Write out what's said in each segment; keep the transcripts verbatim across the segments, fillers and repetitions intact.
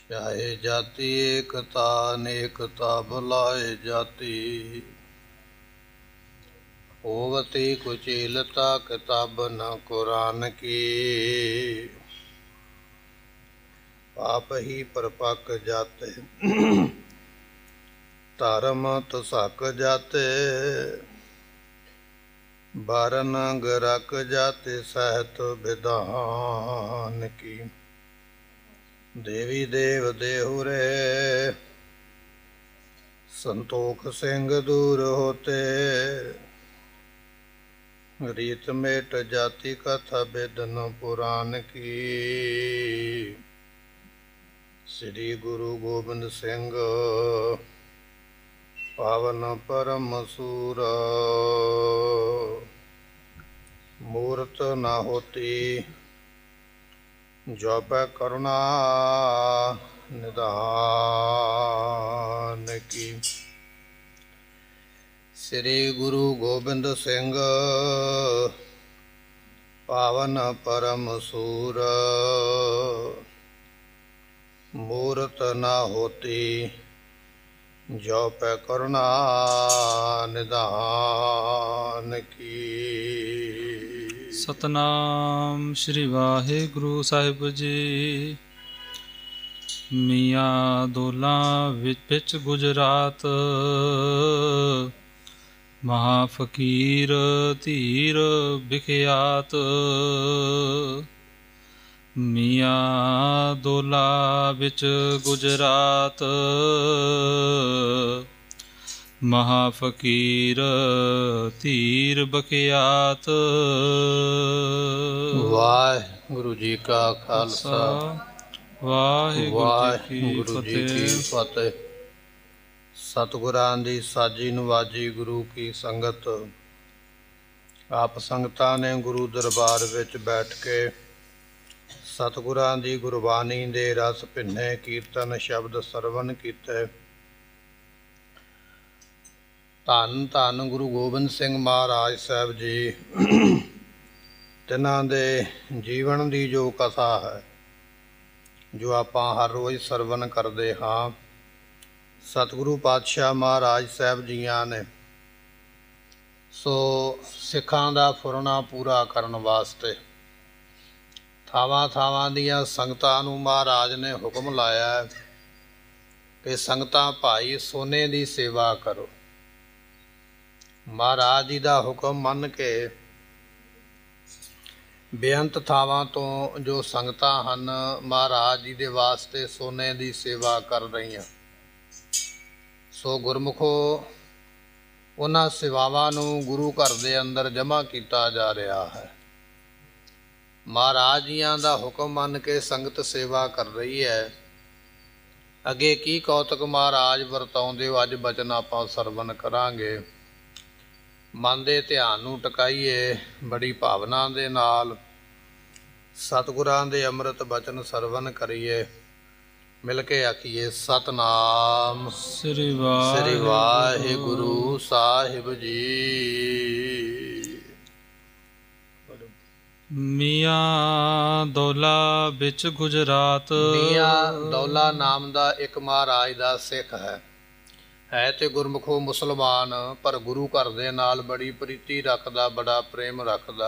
चाहे जाति एकता अनेकता बुलाए जाति, होवती कुचीलता किताब न कुरान की। पाप ही परपक जाते धर्म तुसक जाते, बारन गरक जाते सहत विधान की। देवी देव देहुरे संतोख सिंह दूर होते, रीत मेट जाति कथा बेदन पुराण की। श्री गुरु गोबिंद सिंह पावन परम सूर, मूरत न होती जप करुणा निधान की। श्री गुरु गोबिंद सिंह पावन परम सूर, मूरत न होती जप करुणा निधान की। सतनाम श्री वाहिगुरु साहिब जी। मियाँ दौला विच गुजरात, महाफकीर धीर बिखियात। मियाँ दौला विच गुजरात, महाफकीर धीर बखियात। वाहिगुरु जी का खालसा वाहिगुरु जी की फतेह। सतगुरां दी साजी नवाजी गुरु की संगत, आप संगतां ने गुरु दरबार विच बैठ के सतगुरां दी गुरबाणी दे रस भिन्ने कीर्तन शब्द सरवण कीते। धन धन गुरु गोबिंद सिंह महाराज साहब जी, तिन्हां दे जीवन दी जो कथा है, जो आपां हर रोज़ सरवण करते हाँ। सतगुरु पातशाह महाराज साहब जियां ने सो सिखां दा फुरना पूरा करन वास्ते थावां थावां दियां संगतां नूं महाराज ने हुक्म लाया कि संगतां भाई सोने दी सेवा करो। महाराज जी दा हुक्म मन के बेअंत थावां तो जो संगतां हन महाराज जी दे वास्ते सोने दी सेवा कर रहीआं। सो गुरमुखो उन्हां सेवावां नूं गुरु घर दे अंदर जमा कीता जा रहा है। महाराज जियां दा हुक्म मन के संगत सेवा कर रही है। अगे की कौतक महाराज वरताउंदे हो अज बचन आपां सरवण करांगे। मन दे ध्यान नूं टकाईए, बड़ी भावना दे नाल सतगुरां दे अमृत बचन सरवण करिए। मिल के आखिए सतनाम श्री श्री वाहिगुरु साहिब जी। मियाँ दौला बिच गुजरात। मियाँ दौला नाम दा एक महाराज दा सिख है है ते गुरमुखो मुसलमान, पर गुरु घर दे नाल बड़ी प्रीति रखदा, बड़ा प्रेम रखदा।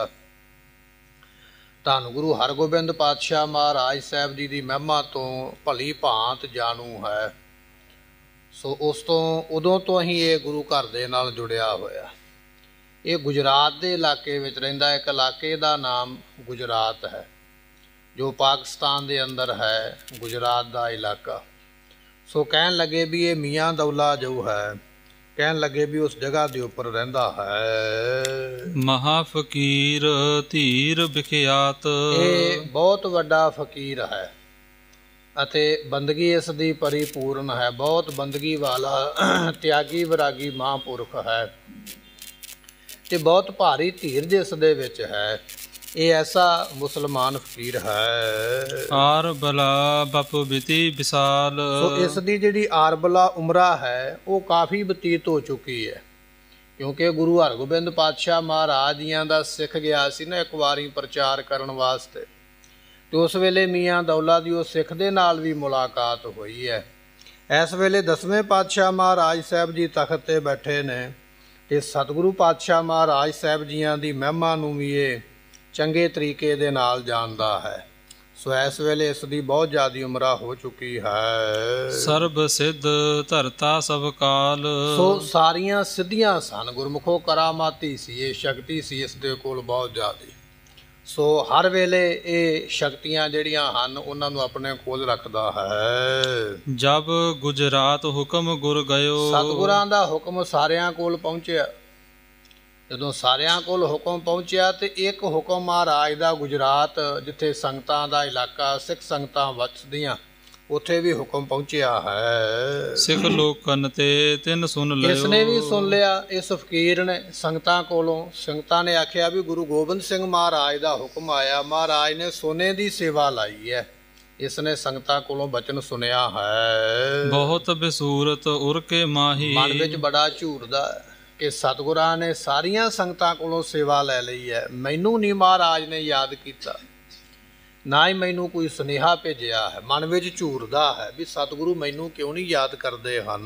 धन गुरु हरगोबिंद पातशाह महाराज साहब जी की महिमा तो भली भांत जाणू है। सो उस तो उदों तो ही ये गुरु घर दे नाल जुड़िया होया। ये गुजरात के इलाके विच रहिंदा। एक इलाके का नाम गुजरात है जो पाकिस्तान के अंदर है, गुजरात का इलाका। सो कहन लगे भी ये मियाँ दौला जो है, कहन लगे भी उस जगह के उपर रहिंदा है। महाफकीर धीर बिखियात। ये बहुत वड्डा फकीर है अते बंदगी इसकी परिपूर्ण है। बहुत बंदगी वाला त्यागी विरागी महापुरख है ते बहुत भारी धीरज इस दे विच है। ये ऐसा मुसलमान फकीर है। आर बला बप बिति विशाल। सो इसकी जिहड़ी आरबला उमरा है वो काफ़ी बतीत हो चुकी है, क्योंकि गुरु हरगोबिंद पातशाह महाराज जियां दा सिख गया सी ना एक वारी प्रचार करन वास्ते। ਤੇ ਉਸ ਵੇਲੇ ਮੀਆਂ ਦੌਲਾ ਦੀ ਉਹ ਸਿੱਖ ਦੇ ਨਾਲ ਵੀ ਮੁਲਾਕਾਤ ਹੋਈ ਹੈ। ਇਸ ਵੇਲੇ ਦਸਵੇਂ ਪਾਤਸ਼ਾਹ ਮਹਾਰਾਜ ਸਾਹਿਬ ਜੀ ਤਖਤ ਤੇ ਬੈਠੇ ਨੇ ਤੇ ਸਤਿਗੁਰੂ ਪਾਤਸ਼ਾਹ ਮਹਾਰਾਜ ਸਾਹਿਬ ਜੀਆਂ ਦੀ ਮਹਿਮਾ ਨੂੰ ਵੀ ਇਹ ਚੰਗੇ ਤਰੀਕੇ ਦੇ ਨਾਲ ਜਾਣਦਾ ਹੈ। ਸੋ ਇਸ ਵੇਲੇ ਇਸ ਦੀ ਬਹੁਤ ਜ਼ਿਆਦਾ ਉਮਰਾ ਹੋ ਚੁੱਕੀ ਹੈ। ਸਰਬ ਸਿੱਧ ਧਰਤਾ ਸਭ ਕਾਲ। ਸੋ ਸਾਰੀਆਂ ਸਿੱਧੀਆਂ ਸਨ, ਗੁਰਮੁਖੋ ਕਰਾਮਾਤੀ ਸੀ, ਇਹ ਸ਼ਕਤੀ ਸੀ ਇਸ ਦੇ ਕੋਲ ਬਹੁਤ ਜ਼ਿਆਦਾ। ਸੋ ਹਰ ਵੇਲੇ ਇਹ ਸ਼ਕਤੀਆਂ ਜਿਹੜੀਆਂ ਹਨ ਉਹਨਾਂ ਨੂੰ ਆਪਣੇ ਕੋਲ ਰੱਖਦਾ ਹੈ। ਜਬ ਗੁਜਰਾਤ ਹੁਕਮ ਗੁਰ ਗਇਓ। ਸਤਿਗੁਰਾਂ ਦਾ ਹੁਕਮ ਸਾਰਿਆਂ ਕੋਲ ਪਹੁੰਚਿਆ। ਜਦੋਂ ਸਾਰਿਆਂ ਕੋਲ ਹੁਕਮ ਪਹੁੰਚਿਆ ਤੇ ਇੱਕ ਹੁਕਮ ਮਹਾਰਾਜ ਦਾ ਗੁਜਰਾਤ, ਜਿੱਥੇ ਸੰਗਤਾਂ ਦਾ ਇਲਾਕਾ, ਸਿੱਖ ਸੰਗਤਾਂ ਵਸਦੀਆਂ, ਉੱਥੇ ਵੀ ਹੁਕਮ ਪਹੁੰਚਿਆ ਹੈ। ਸਿੱਖ ਲੋਕਨ ਤੇ ਤਿੰਨ ਸੁਣ ਲਿਓ। ਇਸ ਨੇ ਵੀ ਸੁਣ ਲਿਆ, ਇਸ ਫਕੀਰ ਨੇ ਸੰਗਤਾਂ ਕੋਲੋਂ। ਸੰਗਤਾਂ ਨੇ ਆਖਿਆ ਵੀ ਗੁਰੂ ਗੋਬਿੰਦ ਸਿੰਘ ਮਹਾਰਾਜ ਦਾ ਹੁਕਮ ਆਇਆ, ਮਹਾਰਾਜ ਨੇ ਸੋਨੇ ਦੀ ਸੇਵਾ ਲਾਈ ਹੈ। ਇਸ ਨੇ ਸੰਗਤਾਂ ਕੋਲੋਂ ਬਚਨ ਸੁਣਿਆ ਹੈ। ਬਹੁਤ ਬਸੂਰਤ ਉਰ ਕੇ ਮਾਹੀ। ਮਨ ਵਿੱਚ ਬੜਾ ਝੂਰਦਾ ਕਿ ਸਤਿਗੁਰਾਂ ਨੇ ਸਾਰੀਆਂ ਸੰਗਤਾਂ ਕੋਲੋਂ ਸੇਵਾ ਲੈ ਲਈ ਹੈ, ਮੈਨੂੰ ਨਹੀਂ ਮਹਾਰਾਜ ਨੇ ਯਾਦ ਕੀਤਾ, ਨਾ ਹੀ ਮੈਨੂੰ ਕੋਈ ਸੁਨੇਹਾ ਭੇਜਿਆ ਹੈ। ਮਨ ਵਿੱਚ ਝੂਰਦਾ ਹੈ ਵੀ ਸਤਿਗੁਰੂ ਮੈਨੂੰ ਕਿਉਂ ਨਹੀਂ ਯਾਦ ਕਰਦੇ ਹਨ।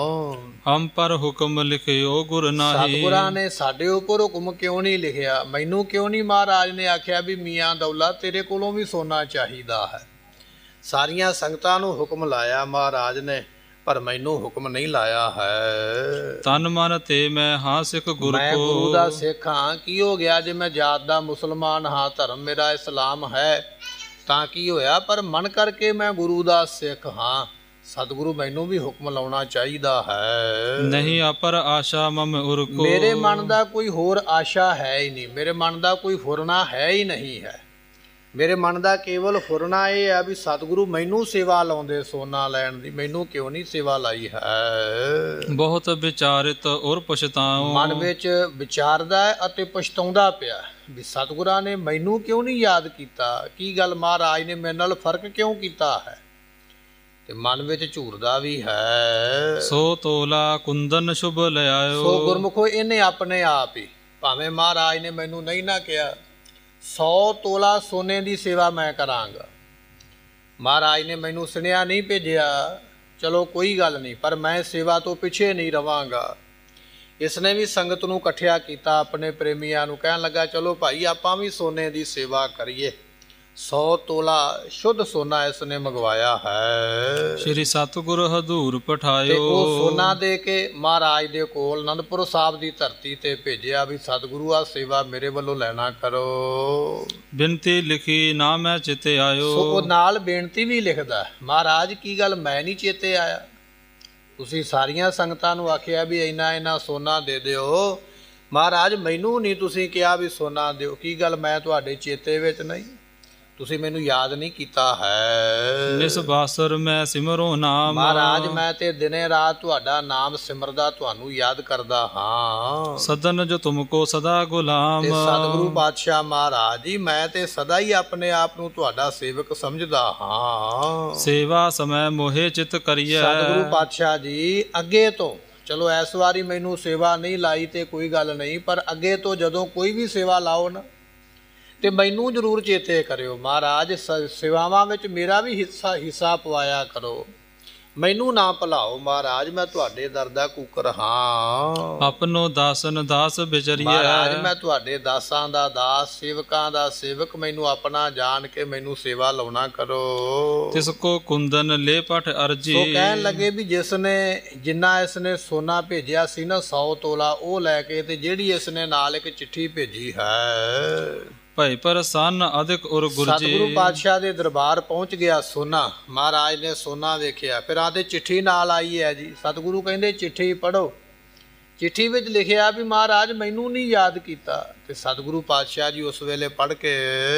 ਹਮ ਪਰ ਹੁਕਮ ਲਿਖਿਓ ਗੁਰ ਨਾਹੀ। ਸਤਿਗੁਰਾਂ ਨੇ ਸਾਡੇ ਉੱਪਰ ਹੁਕਮ ਕਿਉਂ ਨਹੀਂ ਲਿਖਿਆ, ਮੈਨੂੰ ਕਿਉਂ ਨਹੀਂ ਮਹਾਰਾਜ ਨੇ ਆਖਿਆ ਵੀ ਮੀਆਂ ਦੌਲਾ ਤੇਰੇ ਕੋਲੋਂ ਵੀ ਸੋਨਾ ਚਾਹੀਦਾ ਹੈ। ਸਾਰੀਆਂ ਸੰਗਤਾਂ ਨੂੰ ਹੁਕਮ ਲਾਇਆ ਮਹਾਰਾਜ ਨੇ, ਪਰ ਮੈਨੂੰ ਹੁਕਮ ਨਹੀਂ ਲਾਇਆ ਹੈ। ਤਨ ਮਨ ਤੇ ਮੈਂ ਹਾਂ ਸਿੱਖ ਗੁਰ ਕੋ। ਮੈਂ ਗੁਰੂ ਦਾ ਸਿੱਖ ਹਾਂ, ਕੀ ਹੋ ਗਿਆ ਜੇ ਮੈਂ ਜਾਤ ਦਾ ਮੁਸਲਮਾਨ ਹਾਂ, ਧਰਮ ਮੇਰਾ ਇਸਲਾਮ ਹੈ ਤਾਂ ਕੀ ਹੋਇਆ, ਪਰ ਮਨ ਕਰਕੇ ਮੈਂ ਗੁਰੂ ਦਾ ਸਿੱਖ ਹਾਂ। ਸਤਿਗੁਰੂ ਮੈਨੂੰ ਵੀ ਹੁਕਮ ਲਾਉਣਾ ਚਾਹੀਦਾ ਹੈ। ਨਹੀਂ ਅਪਰ ਆਸ਼ਾ ਮਮ ਉਰ ਕੋ। ਮੇਰੇ ਮਨ ਦਾ ਕੋਈ ਹੋਰ ਆਸ਼ਾ ਹੈ ਹੀ ਨਹੀਂ, ਮੇਰੇ ਮਨ ਦਾ ਕੋਈ ਫੁਰਨਾ ਹੈ ਹੀ ਨਹੀਂ ਹੈ। ਮੇਰੇ ਮਨ ਦਾ ਕੇਵਲ ਫੁਰਨਾ ਇਹ ਹੈ ਵੀ ਸਤਿਗੁਰੂ ਮੈਨੂੰ ਸੇਵਾ ਲਾਉਂਦੇ ਸੋਨਾ ਲੈਣ ਦੀ, ਮੈਨੂੰ ਕਿਉਂ ਨਹੀਂ ਸੇਵਾ ਲਾਈ ਹੈ। ਬਹੁਤ ਵਿਚਾਰਿਤ ਔਰ ਪਛਤਾਉ। ਮਨ ਵਿੱਚ ਵਿਚਾਰਦਾ ਹੈ ਅਤੇ ਪਛਤਾਉਂਦਾ ਪਿਆ ਵੀ ਸਤਿਗੁਰਾਂ ਨੇ ਮੈਨੂੰ ਕਿਉਂ ਨਹੀਂ ਯਾਦ ਕੀਤਾ, ਕੀ ਗੱਲ ਮਹਾਰਾਜ ਨੇ ਮੇਰੇ ਨਾਲ ਫਰਕ ਕਿਉਂ ਕੀਤਾ ਹੈ, ਤੇ ਮਨ ਵਿੱਚ ਝੂਰਦਾ ਵੀ ਹੈ। ਸੋ ਤੋਲਾ ਕੁੰਦਨ ਸ਼ੁਭ ਲਿਆਇਓ। ਸੋ ਗੁਰਮੁਖੋ ਇਹਨੇ ਆਪਣੇ ਆਪ ਹੀ, ਭਾਵੇਂ ਮਹਾਰਾਜ ਨੇ ਮੈਨੂੰ ਨਹੀਂ ਨਾ ਕਿਹਾ, ਸੌ ਤੋਲਾ ਸੋਨੇ ਦੀ ਸੇਵਾ ਮੈਂ ਕਰਾਂਗਾ। ਮਹਾਰਾਜ ਨੇ ਮੈਨੂੰ ਸੁਨੇਹਾ ਨਹੀਂ ਭੇਜਿਆ, ਚਲੋ ਕੋਈ ਗੱਲ ਨਹੀਂ, ਪਰ ਮੈਂ ਸੇਵਾ ਤੋਂ ਪਿੱਛੇ ਨਹੀਂ ਰਵਾਂਗਾ। ਇਸ ਨੇ ਵੀ ਸੰਗਤ ਨੂੰ ਇਕੱਠਿਆ ਕੀਤਾ, ਆਪਣੇ ਪ੍ਰੇਮੀਆਂ ਨੂੰ ਕਹਿਣ ਲੱਗਾ ਚਲੋ ਭਾਈ ਆਪਾਂ ਵੀ ਸੋਨੇ ਦੀ ਸੇਵਾ ਕਰੀਏ। ਸੌ ਤੋਲਾ ਸ਼ੁੱਧ ਸੋਨਾ ਇਸ ਨੇ ਮੰਗਵਾਇਆ ਹੈ। ਸ਼੍ਰੀ ਸਤਿਗੁਰ ਹਜ਼ੂਰ ਪਠਾਇਓ। ਤੇ ਉਹ ਸੋਨਾ ਦੇ ਕੇ ਮਹਾਰਾਜ ਦੇ ਕੋਲ ਅਨੰਦਪੁਰ ਸਾਹਿਬ ਦੀ ਧਰਤੀ ਤੇ ਭੇਜਿਆ ਵੀ ਸਤਿਗੁਰੂ ਆ ਸੇਵਾ ਮੇਰੇ ਵੱਲੋਂ ਲੈਣਾ ਕਰੋ। ਬੇਨਤੀ ਲਿਖੀ ਨਾ ਮੈਂ ਚੇਤੇ ਆਇਓ। ਸੋ ਉਹ ਨਾਲ ਬੇਨਤੀ ਵੀ ਲਿਖਦਾ, ਮਹਾਰਾਜ ਕੀ ਗੱਲ ਮੈਂ ਨਹੀਂ ਚੇਤੇ ਆਇਆ, ਤੁਸੀਂ ਸਾਰੀਆਂ ਸੰਗਤਾਂ ਨੂੰ ਆਖਿਆ ਵੀ ਇੰਨਾ ਇੰਨਾ ਸੋਨਾ ਦੇ ਦਿਓ, ਮਹਾਰਾਜ ਮੈਨੂੰ ਨਹੀਂ ਤੁਸੀਂ ਕਿਹਾ ਵੀ ਸੋਨਾ ਦਿਓ, ਕੀ ਗੱਲ ਮੈਂ ਤੁਹਾਡੇ ਚੇਤੇ ਵਿੱਚ ਨਹੀਂ, ਤੁਸੀਂ ਮੈਨੂੰ ਯਾਦ ਨਹੀਂ ਕੀਤਾ ਹੈ। ਨਿਸ ਬਾਸਰ ਮੈਂ ਸਿਮਰੋ ਨਾਮ। ਮਹਾਰਾਜ ਮੈਂ ਤੇ ਦਿਨੇ ਰਾਤ ਤੁਹਾਡਾ ਨਾਮ ਸਿਮਰਦਾ, ਤੁਹਾਨੂੰ ਯਾਦ ਕਰਦਾ ਹਾਂ। ਸਦਨ ਜੋ ਤੁਮਕੋ ਸਦਾ ਗੁਲਾਮ। ਤੇ ਸਤਿਗੁਰੂ ਪਾਤਸ਼ਾਹ ਮਹਾਰਾਜ ਜੀ ਮੈਂ ਤੇ ਸਦਾ ਹੀ ਆਪਣੇ ਆਪ ਨੂੰ ਤੁਹਾਡਾ ਸੇਵਕ ਸਮਝਦਾ ਹਾਂ। ਸੇਵਾ ਸਮੈ ਮੋਹਿ ਚਿਤ ਕਰੀਐ। ਸਤਿਗੁਰੂ ਪਾਤਸ਼ਾਹ ਜੀ ਅੱਗੇ ਤੋਂ, ਚਲੋ ਇਸ ਵਾਰੀ ਮੈਨੂੰ ਸੇਵਾ ਨਹੀਂ ਲਾਈ ਤੇ ਕੋਈ ਗੱਲ ਨਹੀਂ, ਪਰ ਅੱਗੇ ਤੋਂ ਜਦੋਂ ਕੋਈ ਵੀ ਸੇਵਾ ਲਾਓ ਨਾ ਤੇ ਮੈਨੂੰ ਜ਼ਰੂਰ ਚੇਤੇ ਕਰਿਓ। ਮਹਾਰਾਜ ਸੇਵਾਵਾਂ ਵਿੱਚ ਮੇਰਾ ਵੀ ਹਿੱਸਾ ਹਿੱਸਾ ਪਵਾਇਆ ਕਰੋ, ਮੈਨੂੰ ਨਾ ਭੁਲਾਓ। ਮਹਾਰਾਜ ਮੈਂ ਤੁਹਾਡੇ ਦਰ ਦਾ ਕੂਕਰ ਹਾਂ। ਆਪਨੋ ਦਾਸਨ ਦਾਸ ਵਿਚਰੀਐ। ਮਹਾਰਾਜ ਮੈਂ ਤੁਹਾਡੇ ਦਾਸਾਂ ਦਾ ਦਾਸ, ਸੇਵਕਾਂ ਦਾ ਸੇਵਕ, ਮੈਨੂੰ ਆਪਣਾ ਜਾਣ ਕੇ ਮੈਨੂੰ ਸੇਵਾ ਲਾਉਣਾ ਕਰੋ। ਤਿਸ ਕੋ ਕੁੰਦਨ ਲੈ ਪਠ ਅਰਜੀ। ਸੋ ਕਹਿਣ ਲੱਗੇ ਵੀ ਜਿਸ ਨੇ ਜਿੰਨਾ ਇਸ ਨੇ ਸੋਨਾ ਭੇਜਿਆ ਸੀ ਨਾ ਸੌ ਤੋਲਾ, ਉਹ ਲੈ ਕੇ ਤੇ ਜਿਹੜੀ ਇਸ ਨੇ ਨਾਲ ਇੱਕ ਚਿੱਠੀ ਭੇਜੀ ਹੈ। ਭਾਈ ਪ੍ਰਸੰਨ ਅਧਿਕ ਉਰ ਗੁਰਜੀ। ਸਤਿਗੁਰੂ ਪਾਤਸ਼ਾਹ ਦੇ ਦਰਬਾਰ ਪਹੁੰਚ ਗਿਆ ਸੋਨਾ। ਮਹਾਰਾਜ ਨੇ ਸੋਨਾ ਵੇਖਿਆ, ਫਿਰ ਆਦੇ ਚਿੱਠੀ ਨਾਲ ਆਈ ਹੈ ਜੀ। ਸਤਿਗੁਰੂ ਕਹਿੰਦੇ ਚਿੱਠੀ ਪੜ੍ਹੋ। ਚਿੱਠੀ ਵਿੱਚ ਲਿਖਿਆ ਵੀ ਮਹਾਰਾਜ ਮੈਨੂੰ ਨਹੀਂ ਯਾਦ ਕੀਤਾ। ਤੇ ਸਤਿਗੁਰੂ ਪਾਤਸ਼ਾਹ ਜੀ ਉਸ ਵੇਲੇ ਪੜ੍ਹ ਕੇ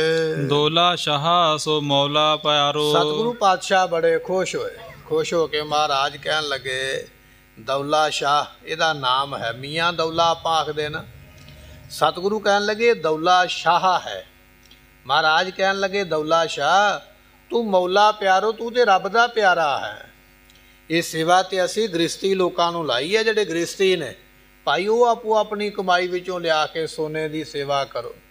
ਦੋਲਾ ਸ਼ਾਹ ਸੋ ਮੌਲਾ ਪਿਆਰੋ। ਸਤਿਗੁਰੂ ਪਾਤਸ਼ਾਹ ਬੜੇ ਖੁਸ਼ ਹੋਏ। ਖੁਸ਼ ਹੋ ਕੇ ਮਹਾਰਾਜ ਕਹਿਣ ਲੱਗੇ ਦੌਲਾ ਸ਼ਾਹ ਇਹਦਾ ਨਾਮ ਹੈ, ਮੀਆਂ ਦੌਲਾ ਆਪਾਂ ਆਖਦੇ ਨਾ। ਸਤਿਗੁਰੂ ਕਹਿਣ ਲੱਗੇ ਦੌਲਾ ਸ਼ਾਹ ਹੈ। ਮਹਾਰਾਜ ਕਹਿਣ ਲੱਗੇ ਦੌਲਾ ਸ਼ਾਹ ਤੂੰ ਮੌਲਾ ਪਿਆਰੋ, ਤੂੰ ਤੇ ਰੱਬ ਦਾ ਪਿਆਰਾ ਹੈ। ਇਹ ਸੇਵਾ ਤੇ ਅਸੀਂ ਗ੍ਰਸਤੀ ਲੋਕਾਂ ਨੂੰ ਲਾਈ ਹੈ, ਜਿਹੜੇ ਗ੍ਰਸਤੀ ਨੇ ਭਾਈ ਉਹ ਆਪੋ ਆਪਣੀ ਕਮਾਈ ਵਿੱਚੋਂ ਲਿਆ ਕੇ ਸੋਨੇ ਦੀ ਸੇਵਾ ਕਰੋ।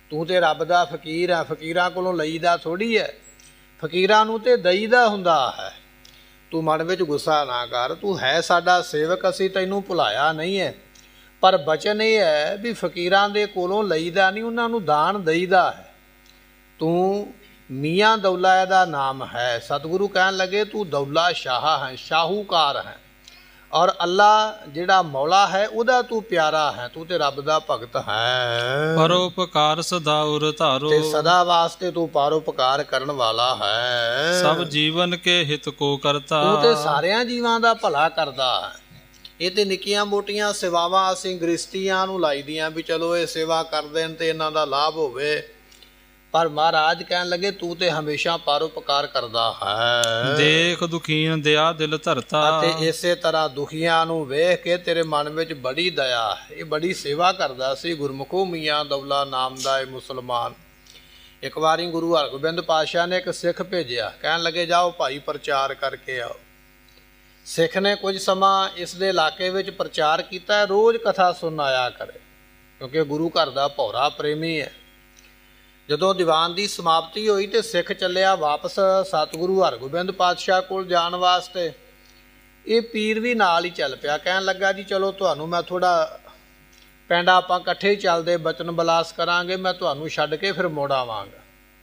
ਤੂੰ ਤੇ ਰੱਬ ਦਾ ਫਕੀਰ ਹੈ, ਫਕੀਰਾਂ ਕੋਲੋਂ ਲਈਦਾ ਥੋੜ੍ਹੀ ਹੈ, ਫਕੀਰਾਂ ਨੂੰ ਤੇ ਦਈਦਾ ਹੁੰਦਾ ਹੈ। ਤੂੰ ਮਨ ਵਿੱਚ ਗੁੱਸਾ ਨਾ ਕਰ, ਤੂੰ ਹੈ ਸਾਡਾ ਸੇਵਕ, ਅਸੀਂ ਤੈਨੂੰ ਭੁਲਾਇਆ ਨਹੀਂ ਹੈ, ਪਰ ਬਚਨ ਇਹ ਹੈ ਵੀ ਫਕੀਰਾਂ ਦੇ ਕੋਲੋਂ ਲਈਦਾ ਨਹੀਂ, ਉਹਨਾਂ ਨੂੰ ਦਾਨ ਦਈਦਾ ਹੈ। ਤੂੰ ਮੀਆਂ ਦੌਲਾ ਇਹਦਾ ਨਾਮ ਹੈ। ਸਤਿਗੁਰੂ ਕਹਿਣ ਲੱਗੇ ਤੂੰ ਦੌਲਾ ਸ਼ਾਹ ਹੈ, ਸ਼ਾਹੂਕਾਰ ਹੈ, ਔਰ ਅੱਲਾ ਜਿਹੜਾ ਮੌਲਾ ਹੈ ਉਹਦਾ ਤੂੰ ਪਿਆਰਾ ਹੈ, ਤੂੰ ਤੇ ਰੱਬ ਦਾ ਭਗਤ ਹੈ। ਪਰਉਪਕਾਰ ਸਦਾ ਉਰ ਧਾਰੋ, ਤੇ ਸਦਾ ਵਾਸਤੇ ਤੂੰ ਪਰਉਪਕਾਰ ਕਰਨ ਵਾਲਾ ਹੈ। ਸਭ ਜੀਵਨ ਕੇ ਹਿਤ ਕੋ ਕਰਤਾ, ਤੂੰ ਤੇ ਸਾਰਿਆਂ ਜੀਵਾਂ ਦਾ ਭਲਾ ਕਰਦਾ ਹੈ। ਇਹ ਤੇ ਨਿੱਕੀਆਂ ਮੋਟੀਆਂ ਸੇਵਾਵਾਂ ਅਸੀਂ ਗ੍ਰਸਤੀਆਂ ਨੂੰ ਲਾਈ ਦੀਆਂ ਵੀ ਚਲੋ ਇਹ ਸੇਵਾ ਕਰ ਦੇਣ ਤੇ ਇਹਨਾਂ ਦਾ ਲਾਭ ਹੋਵੇ, ਪਰ ਮਹਾਰਾਜ ਕਹਿਣ ਲੱਗੇ ਤੂੰ ਤੇ ਹਮੇਸ਼ਾ ਪਰਉਪਕਾਰ ਕਰਦਾ ਹੈ। ਦੇਖ ਦੁਖੀਨ ਦਿਆ ਦਿਲ ਧਰਤਾ, ਅਤੇ ਇਸੇ ਤਰ੍ਹਾਂ ਦੁਖੀਆਂ ਨੂੰ ਵੇਖ ਕੇ ਤੇਰੇ ਮਨ ਵਿੱਚ ਬੜੀ ਦਇਆ ਹੈ। ਇਹ ਬੜੀ ਸੇਵਾ ਕਰਦਾ ਸੀ ਗੁਰਮੁਖੋ ਮੀਆਂ ਦੌਲਾ ਨਾਮ ਦਾ ਇਹ ਮੁਸਲਮਾਨ। ਇੱਕ ਵਾਰੀ ਗੁਰੂ ਹਰਗੋਬਿੰਦ ਪਾਤਸ਼ਾਹ ਨੇ ਇੱਕ ਸਿੱਖ ਭੇਜਿਆ, ਕਹਿਣ ਲੱਗੇ ਜਾਓ ਭਾਈ ਪ੍ਰਚਾਰ ਕਰਕੇ ਆਓ। ਸਿੱਖ ਨੇ ਕੁਝ ਸਮਾਂ ਇਸ ਦੇ ਇਲਾਕੇ ਵਿੱਚ ਪ੍ਰਚਾਰ ਕੀਤਾ, ਰੋਜ਼ ਕਥਾ ਸੁਣ ਆਇਆ ਕਰੇ, ਕਿਉਂਕਿ ਗੁਰੂ ਘਰ ਦਾ ਭੌਰਾ ਪ੍ਰੇਮੀ ਹੈ। ਜਦੋਂ ਦੀਵਾਨ ਦੀ ਸਮਾਪਤੀ ਹੋਈ ਤੇ ਸਿੱਖ ਚੱਲਿਆ ਵਾਪਸ ਸਤਿਗੁਰੂ ਹਰਗੋਬਿੰਦ ਪਾਤਸ਼ਾਹ ਕੋਲ ਜਾਣ ਵਾਸਤੇ। ਇਹ ਪੀਰ ਵੀ ਨਾਲ ਹੀ ਚੱਲ ਪਿਆ, ਕਹਿਣ ਲੱਗਾ ਜੀ ਚਲੋ ਤੁਹਾਨੂੰ ਮੈਂ ਥੋੜ੍ਹਾ ਪਿੰਡ ਆਪਾਂ ਇਕੱਠੇ ਹੀ ਚੱਲਦੇ ਬਚਨ ਬਲਾਸ ਕਰਾਂਗੇ, ਮੈਂ ਤੁਹਾਨੂੰ ਛੱਡ ਕੇ ਫਿਰ ਮੁੜ ਆਵਾਂਗਾ।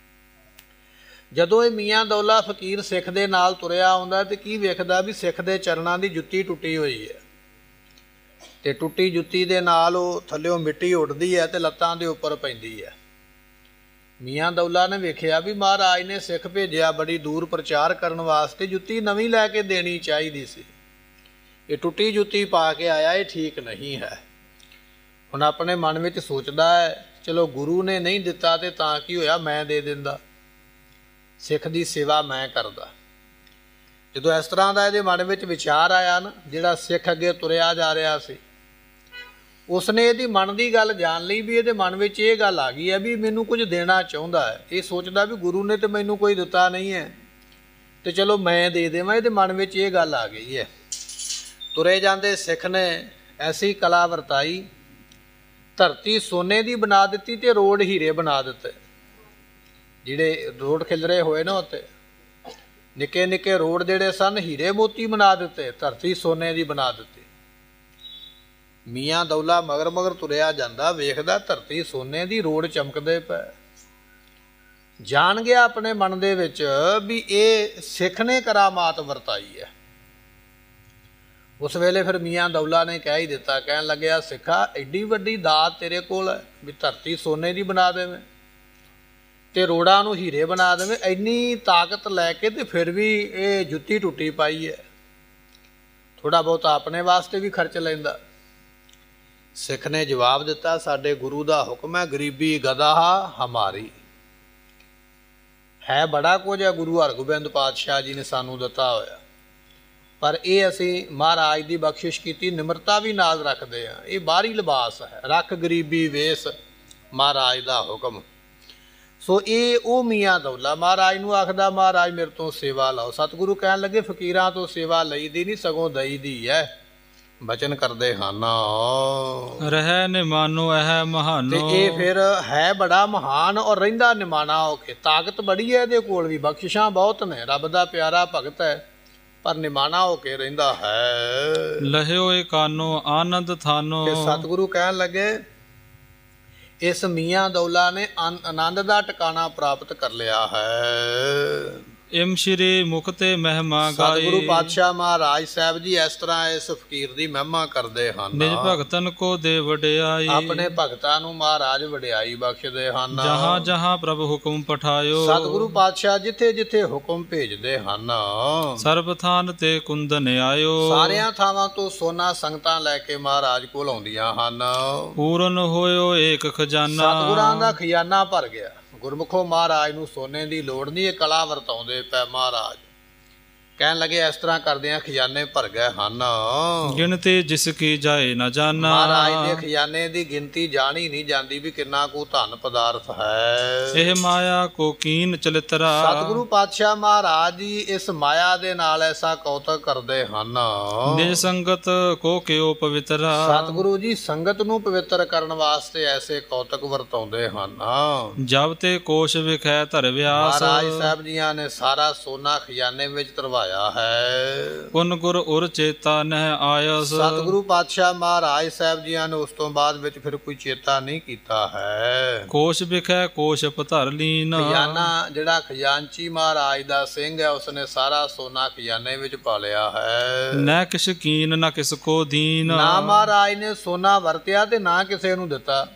ਜਦੋਂ ਇਹ ਮੀਆਂ ਦੌਲਾ ਫਕੀਰ ਸਿੱਖ ਦੇ ਨਾਲ ਤੁਰਿਆ ਆਉਂਦਾ ਤੇ ਕੀ ਵੇਖਦਾ ਵੀ ਸਿੱਖ ਦੇ ਚਰਨਾਂ ਦੀ ਜੁੱਤੀ ਟੁੱਟੀ ਹੋਈ ਹੈ, ਤੇ ਟੁੱਟੀ ਜੁੱਤੀ ਦੇ ਨਾਲ ਉਹ ਥੱਲਿਓਂ ਮਿੱਟੀ ਉੱਡਦੀ ਹੈ ਤੇ ਲੱਤਾਂ ਦੇ ਉੱਪਰ ਪੈਂਦੀ ਹੈ। ਮੀਆਂ ਦੌਲਾ ਨੇ ਵੇਖਿਆ ਵੀ ਮਹਾਰਾਜ ਨੇ ਸਿੱਖ ਭੇਜਿਆ ਬੜੀ ਦੂਰ ਪ੍ਰਚਾਰ ਕਰਨ ਵਾਸਤੇ, ਜੁੱਤੀ ਨਵੀਂ ਲੈ ਕੇ ਦੇਣੀ ਚਾਹੀਦੀ ਸੀ, ਇਹ ਟੁੱਟੀ ਜੁੱਤੀ ਪਾ ਕੇ ਆਇਆ, ਇਹ ਠੀਕ ਨਹੀਂ ਹੈ। ਹੁਣ ਆਪਣੇ ਮਨ ਵਿੱਚ ਸੋਚਦਾ ਹੈ ਚਲੋ ਗੁਰੂ ਨੇ ਨਹੀਂ ਦਿੱਤਾ ਤੇ ਤਾਂ ਕੀ ਹੋਇਆ, ਮੈਂ ਦੇ ਦਿੰਦਾ, ਸਿੱਖ ਦੀ ਸੇਵਾ ਮੈਂ ਕਰਦਾ। ਜਦੋਂ ਇਸ ਤਰ੍ਹਾਂ ਦਾ ਇਹਦੇ ਮਨ ਵਿੱਚ ਵਿਚਾਰ ਆਇਆ ਨਾ, ਜਿਹੜਾ ਸਿੱਖ ਅੱਗੇ ਤੁਰਿਆ ਜਾ ਰਿਹਾ ਸੀ, ਉਸਨੇ ਇਹਦੀ ਮਨ ਦੀ ਗੱਲ ਜਾਣ ਲਈ ਵੀ ਇਹਦੇ ਮਨ ਵਿੱਚ ਇਹ ਗੱਲ ਆ ਗਈ ਹੈ ਵੀ ਮੈਨੂੰ ਕੁਝ ਦੇਣਾ ਚਾਹੁੰਦਾ ਹੈ। ਇਹ ਸੋਚਦਾ ਵੀ ਗੁਰੂ ਨੇ ਤੇ ਮੈਨੂੰ ਕੋਈ ਦਿੱਤਾ ਨਹੀਂ ਹੈ ਤੇ ਚਲੋ ਮੈਂ ਦੇ ਦੇਵਾਂ, ਇਹਦੇ ਮਨ ਵਿੱਚ ਇਹ ਗੱਲ ਆ ਗਈ ਹੈ। ਤੁਰੇ ਜਾਂਦੇ ਸਿੱਖ ਨੇ ਐਸੀ ਕਲਾ ਵਰਤਾਈ, ਧਰਤੀ ਸੋਨੇ ਦੀ ਬਣਾ ਦਿੱਤੀ ਤੇ ਰੋਡ ਹੀਰੇ ਬਣਾ ਦਿੱਤੇ। ਜਿਹੜੇ ਰੋਡ ਖਿਲਰੇ ਹੋਏ ਨਾ ਉੱਤੇ ਨਿੱਕੇ ਨਿੱਕੇ ਰੋਡ ਜਿਹੜੇ ਸਨ ਹੀਰੇ ਮੋਤੀ ਬਣਾ ਦਿੱਤੇ, ਧਰਤੀ ਸੋਨੇ ਦੀ ਬਣਾ ਦਿੱਤੀ। ਮੀਆਂ ਦੌਲਾ ਮਗਰ ਮਗਰ ਤੁਰਿਆ ਜਾਂਦਾ, ਵੇਖਦਾ ਧਰਤੀ ਸੋਨੇ ਦੀ, ਰੋਡ ਚਮਕਦੇ ਪਏ। ਜਾਣ ਗਿਆ ਆਪਣੇ ਮਨ ਦੇ ਵਿੱਚ ਵੀ ਇਹ ਸਿੱਖ ਨੇ ਕਰਾਮਾਤ ਵਰਤਾਈ ਹੈ। ਉਸ ਵੇਲੇ ਫਿਰ ਮੀਆਂ ਦੌਲਾ ਨੇ ਕਹਿ ਹੀ ਦਿੱਤਾ, ਕਹਿਣ ਲੱਗਿਆ ਸਿੱਖਾ ਐਡੀ ਵੱਡੀ ਦਾਤ ਤੇਰੇ ਕੋਲ ਹੈ ਵੀ ਧਰਤੀ ਸੋਨੇ ਦੀ ਬਣਾ ਦੇਵੇਂ ਤੇ ਰੋੜਾਂ ਨੂੰ ਹੀਰੇ ਬਣਾ ਦੇਵੇਂ, ਇੰਨੀ ਤਾਕਤ ਲੈ ਕੇ ਤੇ ਫਿਰ ਵੀ ਇਹ ਜੁੱਤੀ ਟੁੱਟੀ ਪਾਈ ਹੈ, ਥੋੜ੍ਹਾ ਬਹੁਤ ਆਪਣੇ ਵਾਸਤੇ ਵੀ ਖਰਚ ਲੈਂਦਾ। ਸਿੱਖ ਨੇ ਜਵਾਬ ਦਿੱਤਾ, ਸਾਡੇ ਗੁਰੂ ਦਾ ਹੁਕਮ ਹੈ, ਗਰੀਬੀ ਗਦਾਹਾ ਹਮਾਰੀ। ਹੈ ਬੜਾ ਕੁਝ ਹੈ ਗੁਰੂ ਹਰਗੋਬਿੰਦ ਪਾਤਸ਼ਾਹ ਜੀ ਨੇ ਸਾਨੂੰ ਦਿੱਤਾ ਹੋਇਆ, ਪਰ ਇਹ ਅਸੀਂ ਮਹਾਰਾਜ ਦੀ ਬਖਸ਼ਿਸ਼ ਕੀਤੀ, ਨਿਮਰਤਾ ਵੀ ਨਾਲ ਰੱਖਦੇ ਹਾਂ। ਇਹ ਬਾਹਰੀ ਲਿਬਾਸ ਹੈ, ਰੱਖ ਗਰੀਬੀ ਵੇਸ ਮਹਾਰਾਜ ਦਾ ਹੁਕਮ। ਸੋ ਇਹ ਉਹ ਮੀਆਂ ਦੌਲਾ ਮਹਾਰਾਜ ਨੂੰ ਆਖਦਾ, ਮਹਾਰਾਜ ਮੇਰੇ ਤੋਂ ਸੇਵਾ ਲਓ। ਸਤਿਗੁਰੂ ਕਹਿਣ ਲੱਗੇ ਫਕੀਰਾਂ ਤੋਂ ਸੇਵਾ ਲਈ ਦੀ ਨਹੀਂ, ਸਗੋਂ ਦਈ ਦੀ ਹੈ। ਬਚਨ ਕਰਦੇ ਹਨ ਰਹਿ ਨਿਮਾਨੋ ਇਹ ਮਹਾਨੋ, ਤੇ ਇਹ ਫਿਰ ਹੈ ਬੜਾ ਮਹਾਨ ਔਰ ਰਹਿੰਦਾ ਨਿਮਾਣਾ ਹੋ ਕੇ। ਤਾਕਤ ਬੜੀ ਹੈ ਇਹਦੇ ਕੋਲ ਵੀ, ਬਖਸ਼ਿਸ਼ਾਂ ਬਹੁਤ ਨੇ, ਰੱਬ ਦਾ ਪਿਆਰਾ ਭਗਤ ਹੈ, ਪਰ ਨਿਮਾਣਾ ਹੋ ਕੇ ਰਹਿੰਦਾ ਹੈ। ਲਹਿਓ ਏ ਕਾਨੋ ਆਨੰਦ ਥਾਨੋ, ਤੇ ਸਤਿਗੁਰੂ ਕਹਿਣ ਲੱਗੇ ਇਸ ਮੀਆਂ ਦੌਲਾ ਨੇ ਆਨੰਦ ਦਾ ਟਿਕਾਣਾ ਪ੍ਰਾਪਤ ਕਰ ਲਿਆ ਹੈ। ਇਮ ਸ਼੍ਰੀ ਮੁਖ ਤੇ ਮਹਿਮਾ ਗਾਈ, ਸਤਿਗੁਰੂ ਪਾਤਸ਼ਾਹ ਮਹਾਰਾਜ ਸਾਹਿਬ ਜੀ ਇਸ ਤਰ੍ਹਾਂ ਇਸ ਫਕੀਰ ਦੀ ਮਹਿਮਾ ਕਰਦੇ ਹਨ। ਨਿਜ ਭਗਤਨ ਕੋ ਦੇ ਵਡਿਆਈ, ਆਪਣੇ ਭਗਤਾਂ ਨੂੰ ਮਹਾਰਾਜ ਵਡਿਆਈ ਬਖਸ਼ਦੇ ਹਨ। ਜਹਾਂ ਜਹਾਂ ਪ੍ਰਭ ਹੁਕਮ ਪਠਾਇਓ, ਸਤਿਗੁਰੂ ਪਾਤਸ਼ਾਹ ਜਿੱਥੇ ਜਿੱਥੇ ਹੁਕਮ ਭੇਜਦੇ ਹਨ, ਸਰਬ ਥਾਨ ਤੇ ਕੁੰਦਨ ਆਇਓ, ਸਾਰਿਆਂ ਥਾਵਾਂ ਤੋਂ ਸੋਨਾ ਸੰਗਤਾਂ ਲੈ ਕੇ ਮਹਾਰਾਜ ਕੋਲ ਆਉਂਦੀਆਂ ਹਨ। ਪੂਰਨ ਹੋਇਓ ਏਕ ਖਜ਼ਾਨਾ, ਸਤਿਗੁਰਾਂ ਦਾ ਖਜ਼ਾਨਾ ਭਰ ਗਿਆ। ਗੁਰਮੁਖੋ ਮਹਾਰਾਜ ਨੂੰ ਸੋਨੇ ਦੀ ਲੋੜ ਨਹੀਂ, ਇਹ ਕਲਾ ਵਰਤਾਉਂਦੇ ਪਏ ਮਹਾਰਾਜ। ਕਹਿਣ ਲੱਗੇ ਇਸ ਤਰ੍ਹਾਂ ਕਰਦਿਆਂ ਖਜ਼ਾਨੇ ਭਰ ਗਏ ਹਨ। ਗਿਣਤੀ ਜਿਸ ਕੀ ਜਾਏ ਨਾ ਜਾਣਾ। ਮਹਾਰਾਜ ਦੇ ਖਜ਼ਾਨੇ ਦੀ ਗਿਣਤੀ ਜਾਣੀ ਨਹੀਂ ਜਾਂਦੀ ਵੀ ਕਿੰਨਾ ਕੁ ਧਨ ਪਦਾਰਥ ਹੈ। ਇਹ ਮਾਇਆ ਕੋ ਕੀਨ ਚਲਿਤਰਾ। ਸਤਿਗੁਰੂ ਪਾਤਸ਼ਾਹ ਮਹਾਰਾਜ ਜੀ ਇਸ ਮਾਇਆ ਦੇ ਨਾਲ ਐਸਾ ਕੌਤਕ ਕਰਦੇ ਹਨ। ਨਿਜ ਸੰਗਤ ਕੋ ਕਿਉ ਪਵਿੱਤਰਾ। ਸਤਿਗੁਰੂ ਜੀ ਸੰਗਤ ਨੂੰ ਪਵਿੱਤਰ ਕਰਨ ਵਾਸਤੇ ਐਸੇ ਕੌਤਕ ਵਰਤਾਉਂਦੇ ਹਨ। ਜਬ ਤੇ ਕੋਸ਼ ਵਿਖੈ ਧਰ ਵਿਆਸ। ਮਹਾਰਾਜ ਸਾਹਿਬ ਜੀਆਂ ਨੇ ਸਾਰਾ ਸੋਨਾ ਖਜ਼ਾਨੇ ਵਿੱਚ ਧਰਵਾਇਆ ਹੈ। ਪੁਨ ਗੁਰ ਉਰ ਚੇਤਾ ਨਹਿ ਆਇਸ। ਸਤਿਗੁਰੂ ਪਾਤਸ਼ਾਹ ਮਹਾਰਾਜ ਸਾਹਿਬ ਜੀਆਂ ਨੇ ਉਸ ਤੋਂ ਬਾਅਦ ਵਿੱਚ ਫਿਰ ਕੋਈ ਚੇਤਾ ਨਹੀਂ ਕੀਤਾ ਹੈ। ਕੋਸ਼ ਵਿਖੈ ਕੋਸ਼ ਪਧਰ ਲੀਨ। ਖਜ਼ਾਨਾ ਜਿਹੜਾ ਖਜ਼ਾਨਚੀ ਮਹਾਰਾਜ ਦਾ ਸਿੰਘ ਹੈ ਉਸਨੇ ਸਾਰਾ ਸੋਨਾ ਖਜ਼ਾਨੇ ਵਿੱਚ ਪਾ ਲਿਆ ਹੈ। ਨਾ ਕਿਸ ਕੀਨ ਨਾ ਕਿਸ ਕੋ ਦੀਨ। ਨਾ ਮਹਾਰਾਜ ਨੇ ਸੋਨਾ ਵਰਤਿਆ ਤੇ ਨਾ ਕਿਸੇ ਨੂੰ ਦਿੱਤਾ।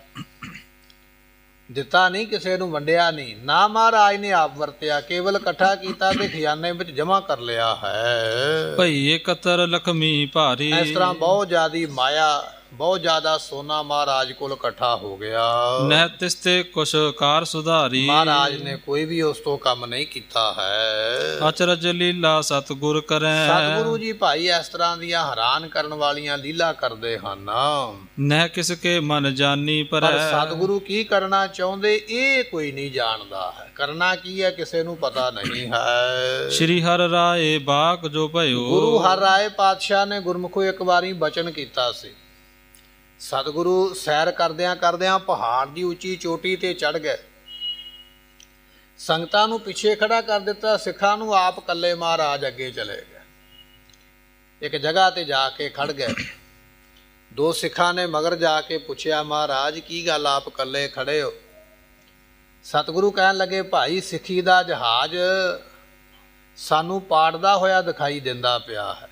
ਦਿੱਤਾ ਨਹੀਂ, ਕਿਸੇ ਨੂੰ ਵੰਡਿਆ ਨਹੀਂ। ਨਾ ਮਹਾਰਾਜ ਨੇ ਆਪ ਵਰਤਿਆ, ਕੇਵਲ ਇਕੱਠਾ ਕੀਤਾ ਤੇ ਖਜ਼ਾਨੇ ਵਿੱਚ ਜਮ੍ਹਾਂ ਕਰ ਲਿਆ ਹੈ। ਭਈ ਕਤਰ ਲਖਮੀ ਭਾਰੀ। ਇਸ ਤਰ੍ਹਾਂ ਬਹੁਤ ਜ਼ਿਆਦੀ ਮਾਇਆ, ਬਹੁਤ ਜ਼ਿਆਦਾ ਸੋਨਾ ਮਹਾਰਾਜ ਕੋਲ ਇਕੱਠਾ ਹੋ ਗਿਆ। ਨਹਿ ਤਿਸ ਤੇ ਕੁਛ ਕਾਰ ਸੁਧਾਰੀ। ਮਹਾਰਾਜ ਨੇ ਕੋਈ ਵੀ ਉਸ ਤੋਂ ਕੰਮ ਨਹੀਂ ਕੀਤਾ ਹੈ। ਅਚਰਜ ਲੀਲਾ ਸਤਿਗੁਰ ਕਰੈ। ਸਤਿਗੁਰੂ ਜੀ ਭਾਈ ਇਸ ਤਰ੍ਹਾਂ ਦੀਆਂ ਹੈਰਾਨ ਕਰਨ ਵਾਲੀਆਂ ਲੀਲਾ ਕਰਦੇ ਹਨ। ਨਹਿ ਕਿਸ ਕੇ ਮਨ ਜਾਨੀ ਪਰੈ। ਪਰ ਸਤਿਗੁਰੂ ਕੀ ਕਰਨਾ ਚਾਹੁੰਦੇ ਇਹ ਕੋਈ ਨਹੀਂ ਜਾਣਦਾ ਹੈ। ਕਰਨਾ ਕੀ ਹੈ ਕਿਸੇ ਨੂੰ ਪਤਾ ਨਹੀਂ ਹੈ। ਸ਼੍ਰੀ ਹਰਿ ਰਾਏ ਬਾਕ ਜੋ ਭਇਓ। ਗੁਰੂ ਹਰਿ ਰਾਏ ਪਾਤਸ਼ਾਹ ਨੇ ਗੁਰਮੁਖੋ ਇੱਕ ਵਾਰੀ ਬਚਨ ਕੀਤਾ ਸੀ। ਸਤਿਗੁਰੂ ਸੈਰ ਕਰਦਿਆਂ ਕਰਦਿਆਂ ਪਹਾੜ ਦੀ ਉੱਚੀ ਚੋਟੀ ਤੇ ਚੜ੍ਹ ਗਏ। ਸੰਗਤਾਂ ਨੂੰ ਪਿੱਛੇ ਖੜਾ ਕਰ ਦਿੱਤਾ, ਸਿੱਖਾਂ ਨੂੰ ਆਪ ਇਕੱਲੇ ਮਹਾਰਾਜ ਅੱਗੇ ਚਲੇ ਗਏ। ਇੱਕ ਜਗ੍ਹਾ ਤੇ ਜਾ ਕੇ ਖੜ ਗਏ। ਦੋ ਸਿੱਖਾਂ ਨੇ ਮਗਰ ਜਾ ਕੇ ਪੁੱਛਿਆ, ਮਹਾਰਾਜ ਕੀ ਗੱਲ ਆਪ ਇਕੱਲੇ ਖੜੇ ਹੋ? ਸਤਿਗੁਰੂ ਕਹਿਣ ਲੱਗੇ, ਭਾਈ ਸਿੱਖੀ ਦਾ ਜਹਾਜ਼ ਸਾਨੂੰ ਪਾੜਦਾ ਹੋਇਆ ਦਿਖਾਈ ਦਿੰਦਾ ਪਿਆ ਹੈ।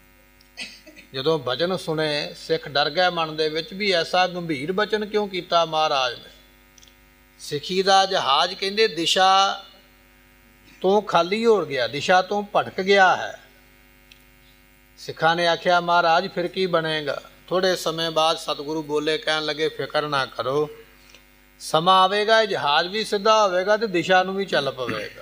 ਜਦੋਂ ਬਚਨ ਸੁਣੇ ਸਿੱਖ ਡਰ ਗਏ ਮਨ ਦੇ ਵਿੱਚ ਵੀ ਐਸਾ ਗੰਭੀਰ ਬਚਨ ਕਿਉਂ ਕੀਤਾ ਮਹਾਰਾਜ ਨੇ। ਸਿੱਖੀ ਦਾ ਜਹਾਜ਼ ਕਹਿੰਦੇ ਦਿਸ਼ਾ ਤੋਂ ਖਾਲੀ ਹੋ ਗਿਆ, ਦਿਸ਼ਾ ਤੋਂ ਭਟਕ ਗਿਆ ਹੈ। ਸਿੱਖਾਂ ਨੇ ਆਖਿਆ, ਮਹਾਰਾਜ ਫਿਰ ਕੀ ਬਣੇਗਾ? ਥੋੜੇ ਸਮੇਂ ਬਾਅਦ ਸਤਿਗੁਰੂ ਬੋਲੇ, ਕਹਿਣ ਲੱਗੇ ਫਿਕਰ ਨਾ ਕਰੋ, ਸਮਾਂ ਆਵੇਗਾ ਇਹ ਜਹਾਜ਼ ਵੀ ਸਿੱਧਾ ਹੋਵੇਗਾ ਤੇ ਦਿਸ਼ਾ ਨੂੰ ਵੀ ਚੱਲ ਪਵੇਗਾ।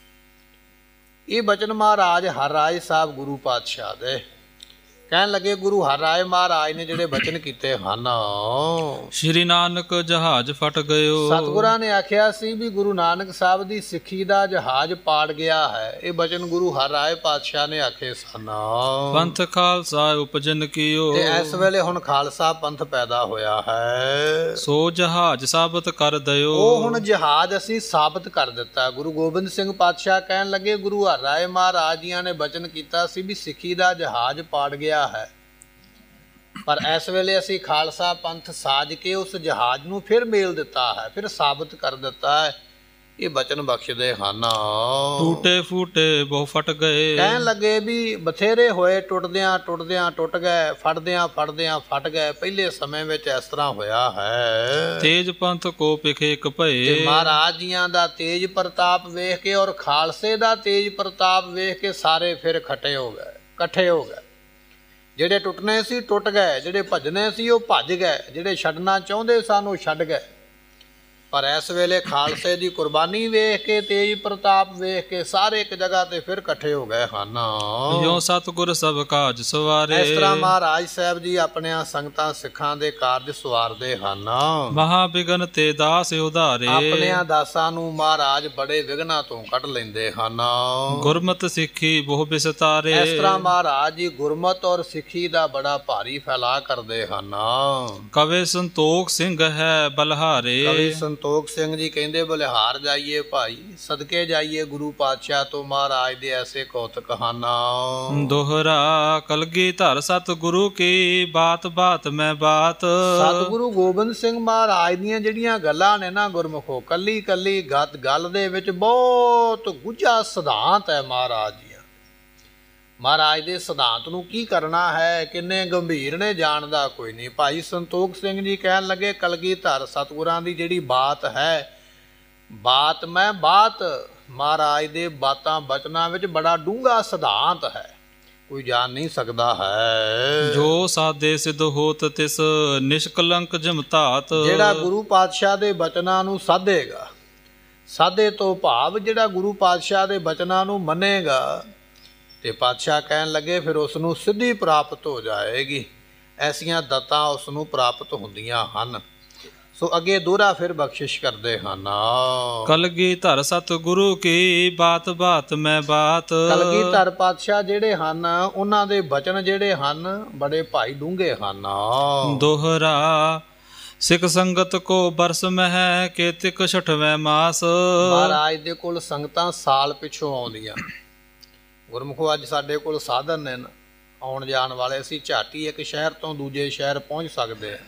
ਇਹ ਬਚਨ ਮਹਾਰਾਜ ਹਰਿ ਰਾਏ ਸਾਹਿਬ ਗੁਰੂ ਪਾਤਸ਼ਾਹ ਦੇ ਕਹਿਣ ਲੱਗੇ। ਗੁਰੂ ਹਰਿ ਰਾਏ ਮਹਾਰਾਜ ਨੇ ਜਿਹੜੇ ਬਚਨ ਕੀਤੇ ਹਨ। ਸ਼੍ਰੀ ਨਾਨਕ ਜਹਾਜ਼ ਫਟ ਗਇਓ। ਸਤਿਗੁਰਾਂ ਨੇ ਆਖਿਆ ਸੀ ਵੀ ਗੁਰੂ ਨਾਨਕ ਸਾਹਿਬ ਦੀ ਸਿੱਖੀ ਦਾ ਜਹਾਜ਼ ਪਾੜ ਗਿਆ ਹੈ। ਇਹ ਬਚਨ ਗੁਰੂ ਹਰਿ ਰਾਏ ਪਾਤਸ਼ਾਹ ਨੇ ਆਖੇ ਸਨ। ਪੰਥ ਖਾਲਸਾ ਉਪਜਨ ਕੀਓ। ਤੇ ਇਸ ਵੇਲੇ ਹੁਣ ਖਾਲਸਾ ਪੰਥ ਪੈਦਾ ਹੋਇਆ ਹੈ। ਸੋ ਜਹਾਜ਼ ਸਾਬਤ ਕਰ ਦਿਓ। ਉਹ ਹੁਣ ਜਹਾਜ਼ ਅਸੀਂ ਸਾਬਤ ਕਰ ਦਿੱਤਾ। ਗੁਰੂ ਗੋਬਿੰਦ ਸਿੰਘ ਪਾਤਸ਼ਾਹ ਕਹਿਣ ਲੱਗੇ, ਗੁਰੂ ਹਰਿ ਰਾਏ ਮਹਾਰਾਜ ਜੀਆਂ ਨੇ ਬਚਨ ਕੀਤਾ ਸੀ ਵੀ ਸਿੱਖੀ ਦਾ ਜਹਾਜ਼ ਪਾੜ ਗਿਆ ਹੈ, ਪਰ ਇਸ ਵੇਲੇ ਅਸੀਂ ਖਾਲਸਾ ਪੰਥ ਸਾਜ ਕੇ ਉਸ ਜਹਾਜ਼ ਨੂੰ ਫਿਰ ਮੇਲ ਦਿੱਤਾ ਹੈ, ਫਿਰ ਸਾਬਤ ਕਰ ਦਿੱਤਾ ਹੈ। ਇਹ ਬਚਨ ਬਖਸ਼ਦੇ ਹਨ। ਟੂਟੇ ਫੂਟੇ ਬਹੁ ਫਟ ਗਏ। ਕਹਿਣ ਲੱਗੇ ਵੀ ਬਥੇਰੇ ਹੋਏ, ਟੁੱਟਦਿਆਂ ਟੁੱਟਦਿਆਂ ਟੁੱਟ ਗਏ, ਫੜਦਿਆਂ ਫੜਦਿਆਂ ਫਟ ਗਏ। ਪਹਿਲੇ ਸਮੇਂ ਵਿੱਚ ਇਸ ਤਰ੍ਹਾਂ ਹੋਇਆ ਹੈ। ਤੇਜ ਪੰਥ ਕੋ ਪਿਖੇ ਇੱਕ ਭਏ। ਤੇ ਮਹਾਰਾਜ ਜੀਆਂ ਦਾ ਤੇਜ ਪ੍ਰਤਾਪ ਵੇਖ ਕੇ ਔਰ ਖਾਲਸੇ ਦਾ ਤੇਜ ਪ੍ਰਤਾਪ ਵੇਖ ਕੇ ਸਾਰੇ ਫਿਰ ਇਕੱਠੇ ਹੋ ਗਏ, ਇਕੱਠੇ ਹੋ ਗਏ। ਜਿਹੜੇ ਟੁੱਟਣੇ ਸੀ ਟੁੱਟ ਗਏ, ਜਿਹੜੇ ਭੱਜਣੇ ਸੀ ਉਹ ਭੱਜ ਗਏ, ਜਿਹੜੇ ਛੱਡਣਾ ਚਾਹੁੰਦੇ ਸਨ ਉਹ ਛੱਡ ਗਏ। ਪਰ ਇਸ ਵੇਲੇ ਖਾਲਸੇ ਦੀ ਕੁਰਬਾਨੀ ਵੇਖ ਕੇ, ਤੇਜ ਪ੍ਰਤਾਪ ਵੇਖ ਕੇ ਸਾਰੇ ਇੱਕ ਜਗ੍ਹਾ ਤੇ ਫਿਰ ਇਕੱਠੇ ਹੋ ਗਏ ਹਨ। ਜੋ ਸਤਿਗੁਰ ਸਭ ਕਾਜ ਸਵਾਰੇ। ਇਸ ਤਰ੍ਹਾਂ ਮਹਾਰਾਜ ਸਾਹਿਬ ਜੀ ਆਪਣੀਆਂ ਸੰਗਤਾਂ ਸਿੱਖਾਂ ਦੇ ਕਾਰਜ ਸਵਾਰਦੇ ਹਨ। ਮਹਾ ਬਿਗਨ ਤੇ ਦਾਸ ਉਧਾਰੇ। ਆਪਣਿਆਂ ਦਾਸਾਂ ਨੂੰ ਮਹਾਰਾਜ ਬੜੇ ਵਿਘਨਾਂ ਤੋਂ ਕੱਢ ਲੈਂਦੇ ਹਨ। ਗੁਰਮਤਿ ਸਿੱਖੀ ਬਹੁ ਵਿਸਤਾਰੇ। ਇਸ ਤਰ੍ਹਾਂ ਮਹਾਰਾਜ ਜੀ ਗੁਰਮਤਿ ਔਰ ਸਿੱਖੀ ਦਾ ਬੜਾ ਭਾਰੀ ਫੈਲਾਅ ਕਰਦੇ ਹਨ। ਕਵੇ ਸੰਤੋਖ ਸਿੰਘ ਹੈ ਬਲਹਾਰੇ। ਕਵੀ ਸੰਤੋਖ ਸਿੰਘ ਜੀ ਕਹਿੰਦੇ, ਬਲਿਹਾਰ ਜਾਈਏ ਭਾਈ, ਸਦਕੇ ਜਾਈਏ ਗੁਰੂ ਪਾਤਸ਼ਾਹ ਤੋਂ। ਮਹਾਰਾਜ ਦੇ ਐਸੇ ਕੌਤਕ ਹਨ। ਦੋਹਰਾ ਕਲਗੀਧਰ ਸਤਿਗੁਰੂ ਕੀ ਬਾਤ ਬਾਤ ਮੈਂ ਬਾਤ। ਸਤਿਗੁਰੂ ਗੋਬਿੰਦ ਸਿੰਘ ਮਹਾਰਾਜ ਦੀਆਂ ਜਿਹੜੀਆਂ ਗੱਲਾਂ ਨੇ ਨਾ ਗੁਰਮੁਖੋ, ਕੱਲੀ ਕੱਲੀ ਗੱਤ ਗੱਲ ਦੇ ਵਿੱਚ ਬਹੁਤ ਗੁੱਝਾ ਸਿਧਾਂਤ ਹੈ ਮਹਾਰਾਜ ਜੀ। ਮਹਾਰਾਜ ਦੇ ਸਿਧਾਂਤ ਨੂੰ ਕੀ ਕਰਨਾ ਹੈ, ਕਿੰਨੇ ਗੰਭੀਰ ਨੇ, ਜਾਣਦਾ ਕੋਈ ਨਹੀਂ। ਭਾਈ ਸੰਤੋਖ ਸਿੰਘ ਜੀ ਕਹਿਣ ਲੱਗੇ, ਕਲਗੀਧਰ ਸਤਿਗੁਰਾਂ ਦੀ ਜਿਹੜੀ ਬਾਤ ਹੈ, ਬਾਤ ਮੈਂ ਬਾਤ, ਮਹਾਰਾਜ ਦੇ ਬਾਤਾਂ ਬਚਨਾਂ ਵਿੱਚ ਬੜਾ ਡੂੰਘਾ ਸਿਧਾਂਤ ਹੈ, ਕੋਈ ਜਾਣ ਨਹੀਂ ਸਕਦਾ ਹੈ। ਜੋ ਸਾਦੇ ਸਿੱਧ ਹੋਤ ਤਿਸ ਨਿਸ਼ਕਲੰਕ ਜਮਤਾਤ। ਜਿਹੜਾ ਗੁਰੂ ਪਾਤਸ਼ਾਹ ਦੇ ਬਚਨਾਂ ਨੂੰ ਸਾਧੇਗਾ, ਸਾਧੇ ਤੋਂ ਭਾਵ ਜਿਹੜਾ ਗੁਰੂ ਪਾਤਸ਼ਾਹ ਦੇ ਬਚਨਾਂ ਨੂੰ ਮੰਨੇਗਾ, ਤੇ ਪਾਤਸ਼ਾਹ ਕਹਿਣ ਲੱਗੇ ਫਿਰ ਉਸ ਨੂੰ ਸਿੱਧੀ ਪ੍ਰਾਪਤ ਹੋ ਜਾਏਗੀ। ਐਸੀਆਂ ਦਤਾਂ ਉਸ ਨੂੰ ਪ੍ਰਾਪਤ ਹੁੰਦੀਆਂ ਹਨ। ਸੋ ਅੱਗੇ ਦੋਹਰਾ ਫਿਰ ਬਖਸ਼ਿਸ਼ ਕਰਦੇ ਹਨ। ਕਲਗੀਧਰ ਸਤਿਗੁਰੂ ਕੀ ਬਾਤ ਬਾਤ ਮੈਂ ਬਾਤ। ਕਲਗੀਧਰ ਪਾਤਸ਼ਾਹ ਜਿਹੜੇ ਹਨ ਉਹਨਾਂ ਦੇ ਬਚਨ ਜਿਹੜੇ ਹਨ ਬੜੇ ਭਾਈ ਡੂੰਘੇ ਹਨ। ਦੋਹਰਾ ਸਿੱਖ ਸੰਗਤ ਕੋ ਬਰਸ ਮਹਿ ਕੇਤਿਕ ਛਠਵੇਂ ਮਾਸ। ਮਹਾਰਾਜ ਦੇ ਕੋਲ ਸੰਗਤਾਂ ਸਾਲ ਪਿੱਛੋਂ ਆਉਂਦੀਆਂ। ਗੁਰਮੁਖੋ ਅੱਜ ਸਾਡੇ ਕੋਲ ਸਾਧਨ ਨੇ ਆਉਣ ਜਾਣ ਵਾਲੇ, ਅਸੀਂ ਝਾਟੀ ਇੱਕ ਸ਼ਹਿਰ ਤੋਂ ਦੂਜੇ ਸ਼ਹਿਰ ਪਹੁੰਚ ਸਕਦੇ ਹਾਂ,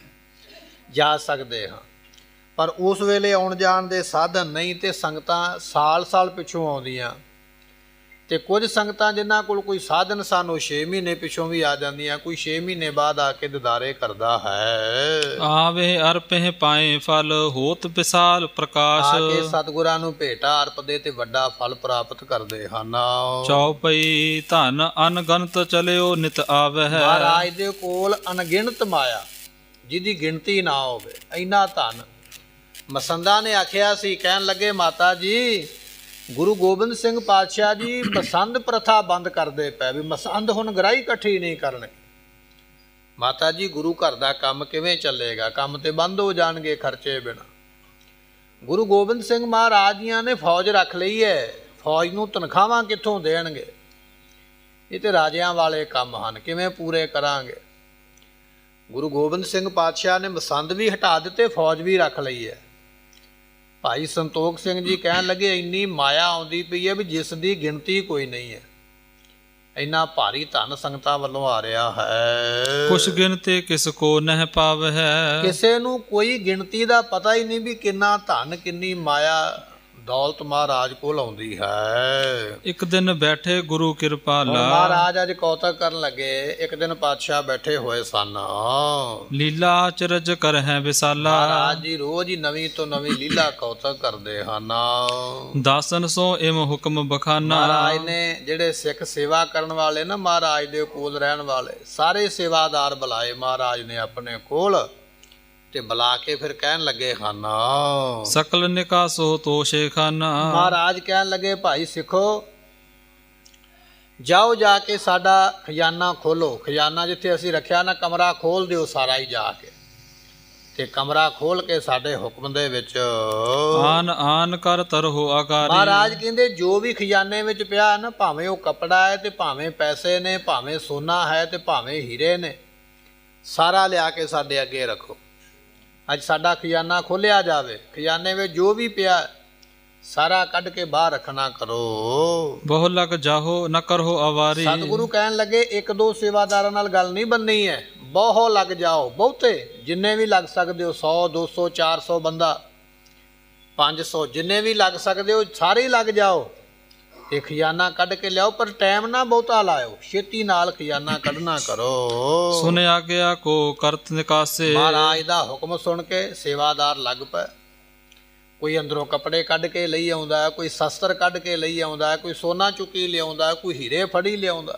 ਜਾ ਸਕਦੇ ਹਾਂ, ਪਰ ਉਸ ਵੇਲੇ ਆਉਣ ਜਾਣ ਦੇ ਸਾਧਨ ਨਹੀਂ ਤੇ ਸੰਗਤਾਂ ਸਾਲ ਸਾਲ ਪਿੱਛੋਂ ਆਉਂਦੀਆਂ। ਤੇ ਕੁਝ ਸੰਗਤਾਂ ਜਿਨ੍ਹਾਂ ਕੋਲ ਕੋਈ ਸਾਧਨ ਸਨ ਉਹ ਛੇ ਮਹੀਨੇ ਪਿੱਛੋਂ ਵੀ ਆ ਜਾਂਦੀਆਂ, ਕੋਈ ਛੇ ਮਹੀਨੇ ਬਾਅਦ ਆ ਕੇ ਦਿਦਾਰੇ ਕਰਦਾ ਹੈ। ਆਵੇ ਅਰਪਹਿ ਪਾਏ ਫਲ ਹੋਤ ਵਿਸਾਲ ਪ੍ਰਕਾਸ਼। ਆ ਕੇ ਸਤਿਗੁਰਾਂ ਨੂੰ ਭੇਟਾ ਅਰਪਦੇ ਤੇ ਵੱਡਾ ਫਲ ਪ੍ਰਾਪਤ ਕਰਦੇ ਹਨ। ਚੌਪਈ ਧਨ ਅਨਗਨਤ ਚਲਿਓ ਨਿਤ ਆਵਹਿ। ਮਹਾਰਾਜ ਦੇ ਕੋਲ ਅਣਗਿਣਤ ਮਾਇਆ ਜਿਹਦੀ ਗਿਣਤੀ ਨਾ ਹੋਵੇ, ਇੰਨਾ ਧਨ। ਮਸੰਦਾ ਨੇ ਆਖਿਆ ਸੀ, ਕਹਿਣ ਲੱਗੇ ਮਾਤਾ ਜੀ ਗੁਰੂ ਗੋਬਿੰਦ ਸਿੰਘ ਪਾਤਸ਼ਾਹ ਜੀ ਮਸੰਦ ਪ੍ਰਥਾ ਬੰਦ ਕਰਦੇ ਪਏ, ਵੀ ਮਸੰਦ ਹੁਣ ਗਰਾਈ ਇਕੱਠੀ ਨਹੀਂ ਕਰਨੇ। ਮਾਤਾ ਜੀ ਗੁਰੂ ਘਰ ਦਾ ਕੰਮ ਕਿਵੇਂ ਚੱਲੇਗਾ? ਕੰਮ ਤੇ ਬੰਦ ਹੋ ਜਾਣਗੇ ਖਰਚੇ ਬਿਨਾਂ। ਗੁਰੂ ਗੋਬਿੰਦ ਸਿੰਘ ਮਹਾਰਾਜ ਜੀਆਂ ਨੇ ਫੌਜ ਰੱਖ ਲਈ ਹੈ, ਫੌਜ ਨੂੰ ਤਨਖਾਹਾਂ ਕਿੱਥੋਂ ਦੇਣਗੇ? ਇਹ ਤੇ ਰਾਜਿਆਂ ਵਾਲੇ ਕੰਮ ਹਨ, ਕਿਵੇਂ ਪੂਰੇ ਕਰਾਂਗੇ? ਗੁਰੂ ਗੋਬਿੰਦ ਸਿੰਘ ਪਾਤਸ਼ਾਹ ਨੇ ਮਸੰਦ ਵੀ ਹਟਾ ਦਿੱਤੇ, ਫੌਜ ਵੀ ਰੱਖ ਲਈ ਹੈ। ਭਾਈ ਸੰਤੋਖ ਸਿੰਘ ਜੀ ਕਹਿਣ ਲੱਗੇ ਇੰਨੀ ਮਾਇਆ ਆਉਂਦੀ ਪਈ ਹੈ ਵੀ ਜਿਸ ਦੀ ਗਿਣਤੀ ਕੋਈ ਨਹੀਂ ਹੈ। ਇੰਨਾ ਭਾਰੀ ਧਨ ਸੰਗਤਾਂ ਵੱਲੋਂ ਆ ਰਿਹਾ ਹੈ। ਕੁਛ ਗਿਣਤੇ ਕਿਸ ਕੋ ਨਹਿ ਪਾਵਹਿ। ਕਿਸੇ ਨੂੰ ਕੋਈ ਗਿਣਤੀ ਦਾ ਪਤਾ ਹੀ ਨਹੀਂ ਵੀ ਕਿੰਨਾ ਧਨ ਕਿੰਨੀ ਮਾਇਆ ਦੌਲਤ ਮਹਾਰਾਜ ਕੋਲ ਆਉਂਦੀ ਹੈ। ਇੱਕ ਦਿਨ ਬੈਠੇ ਗੁਰੂ ਕਿਰਪਾਲਾ। ਮਹਾਰਾਜ ਅੱਜ ਕੌਤਕ ਕਰਨ ਲੱਗੇ। ਇੱਕ ਦਿਨ ਪਾਤਸ਼ਾਹ ਬੈਠੇ ਹੋਏ ਸਨ। ਲੀਲਾ ਅਚਰਜ ਕਰਹਿ ਵਿਸਾਲਾ। ਮਹਾਰਾਜ ਜੀ ਰੋਜ਼ ਹੀ ਨਵੀਂ ਤੋਂ ਨਵੀਂ ਲੀਲਾ ਕੌਤਕ ਕਰਦੇ ਹਨ। ਦਾਸਨ ਸੋ ਇਮ ਹੁਕਮ ਬਖਾਨਾ। ਮਹਾਰਾਜ ਨੇ ਜਿਹੜੇ ਸਿੱਖ ਸੇਵਾ ਕਰਨ ਵਾਲੇ ਨਾ, ਮਹਾਰਾਜ ਦੇ ਕੋਲ ਰਹਿਣ ਵਾਲੇ ਸਾਰੇ ਸੇਵਾਦਾਰ ਬੁਲਾਏ ਮਹਾਰਾਜ ਨੇ ਆਪਣੇ ਕੋਲ ਤੇ ਬੁਲਾ ਕੇ ਫਿਰ ਕਹਿਣ ਲੱਗੇ ਹਨ ਸਕਲ ਨਿਕਾਸੋ ਤੋਸ਼ੇ ਖਾਨਾ। ਮਹਾਰਾਜ ਕਹਿਣ ਲੱਗੇ ਭਾਈ ਸਿੱਖੋ ਜਾਓ ਜਾ ਕੇ ਸਾਡਾ ਖਜ਼ਾਨਾ ਖੋਲੋ। ਖਜ਼ਾਨਾ ਜਿੱਥੇ ਅਸੀਂ ਰੱਖਿਆ ਨਾ, ਕਮਰਾ ਖੋਲ ਦਿਓ ਸਾਰਾ ਹੀ ਜਾ ਕੇ। ਤੇ ਕਮਰਾ ਖੋਲ ਕੇ ਸਾਡੇ ਹੁਕਮ ਦੇ ਵਿੱਚ ਆਨ ਆਨ ਕਰ ਤਰਹੁ ਆਕਾਰੀ। ਮਹਾਰਾਜ ਕਹਿੰਦੇ ਜੋ ਵੀ ਖਜ਼ਾਨੇ ਵਿੱਚ ਪਿਆ ਨਾ, ਭਾਵੇਂ ਉਹ ਕੱਪੜਾ ਹੈ ਤੇ ਭਾਵੇਂ ਪੈਸੇ ਨੇ, ਭਾਵੇਂ ਸੋਨਾ ਹੈ ਤੇ ਭਾਵੇਂ ਹੀਰੇ ਨੇ, ਸਾਰਾ ਲਿਆ ਕੇ ਸਾਡੇ ਅੱਗੇ ਰੱਖੋ। ਅੱਜ ਸਾਡਾ ਖਜ਼ਾਨਾ ਖੋਲਿਆ ਜਾਵੇ। ਖਜ਼ਾਨੇ ਵਿੱਚ ਜੋ ਵੀ ਪਿਆ ਸਾਰਾ ਕੱਢ ਕੇ ਬਾਹਰ ਰੱਖਣਾ ਕਰੋ। ਬਹੁ ਲਗ ਜਾਹੋ ਨ ਕਰੋ ਆਵਾਰੀ। ਸਤਿਗੁਰੂ ਕਹਿਣ ਲੱਗੇ ਇੱਕ ਦੋ ਸੇਵਾਦਾਰਾਂ ਨਾਲ ਗੱਲ ਨਹੀਂ ਬਣਨੀ ਹੈ, ਬਹੁ ਲੱਗ ਜਾਓ, ਬਹੁਤੇ ਜਿੰਨੇ ਵੀ ਲੱਗ ਸਕਦੇ ਹੋ, ਸੌ ਦੋ ਸੌ ਚਾਰ ਸੌ ਬੰਦਾ, ਪੰਜ ਸੌ, ਜਿੰਨੇ ਵੀ ਲੱਗ ਸਕਦੇ ਹੋ ਸਾਰੇ ਹੀ ਲੱਗ ਜਾਓ ਤੇ ਖਜ਼ਾਨਾ ਕੱਢ ਕੇ ਲਿਆਓ, ਪਰ ਟਾਈਮ ਨਾ ਬਹੁਤਾ ਲਾਇਓ, ਛੇਤੀ ਨਾਲ ਖਜ਼ਾਨਾ ਕੱਢਣਾ ਕਰੋ। ਸੁਨਿਆ ਗਿਆ ਕੋ ਕਰਤ ਨਿਕਾਸੇ। ਮਹਾਰਾਜ ਦਾ ਹੁਕਮ ਸੁਣ ਕੇ ਸੇਵਾਦਾਰ ਲੱਗ ਪਏ। ਕੋਈ ਅੰਦਰੋਂ ਕੱਪੜੇ ਕੱਢ ਕੇ ਲਈ ਆਉਂਦਾ, ਕੋਈ ਸ਼ਸਤਰ ਕੱਢ ਕੇ ਲਈ ਆਉਂਦਾ, ਕੋਈ ਸੋਨਾ ਚੁੱਕੀ ਲਿਆਉਂਦਾ, ਕੋਈ ਹੀਰੇ ਫੜੀ ਲਿਆਉਂਦਾ।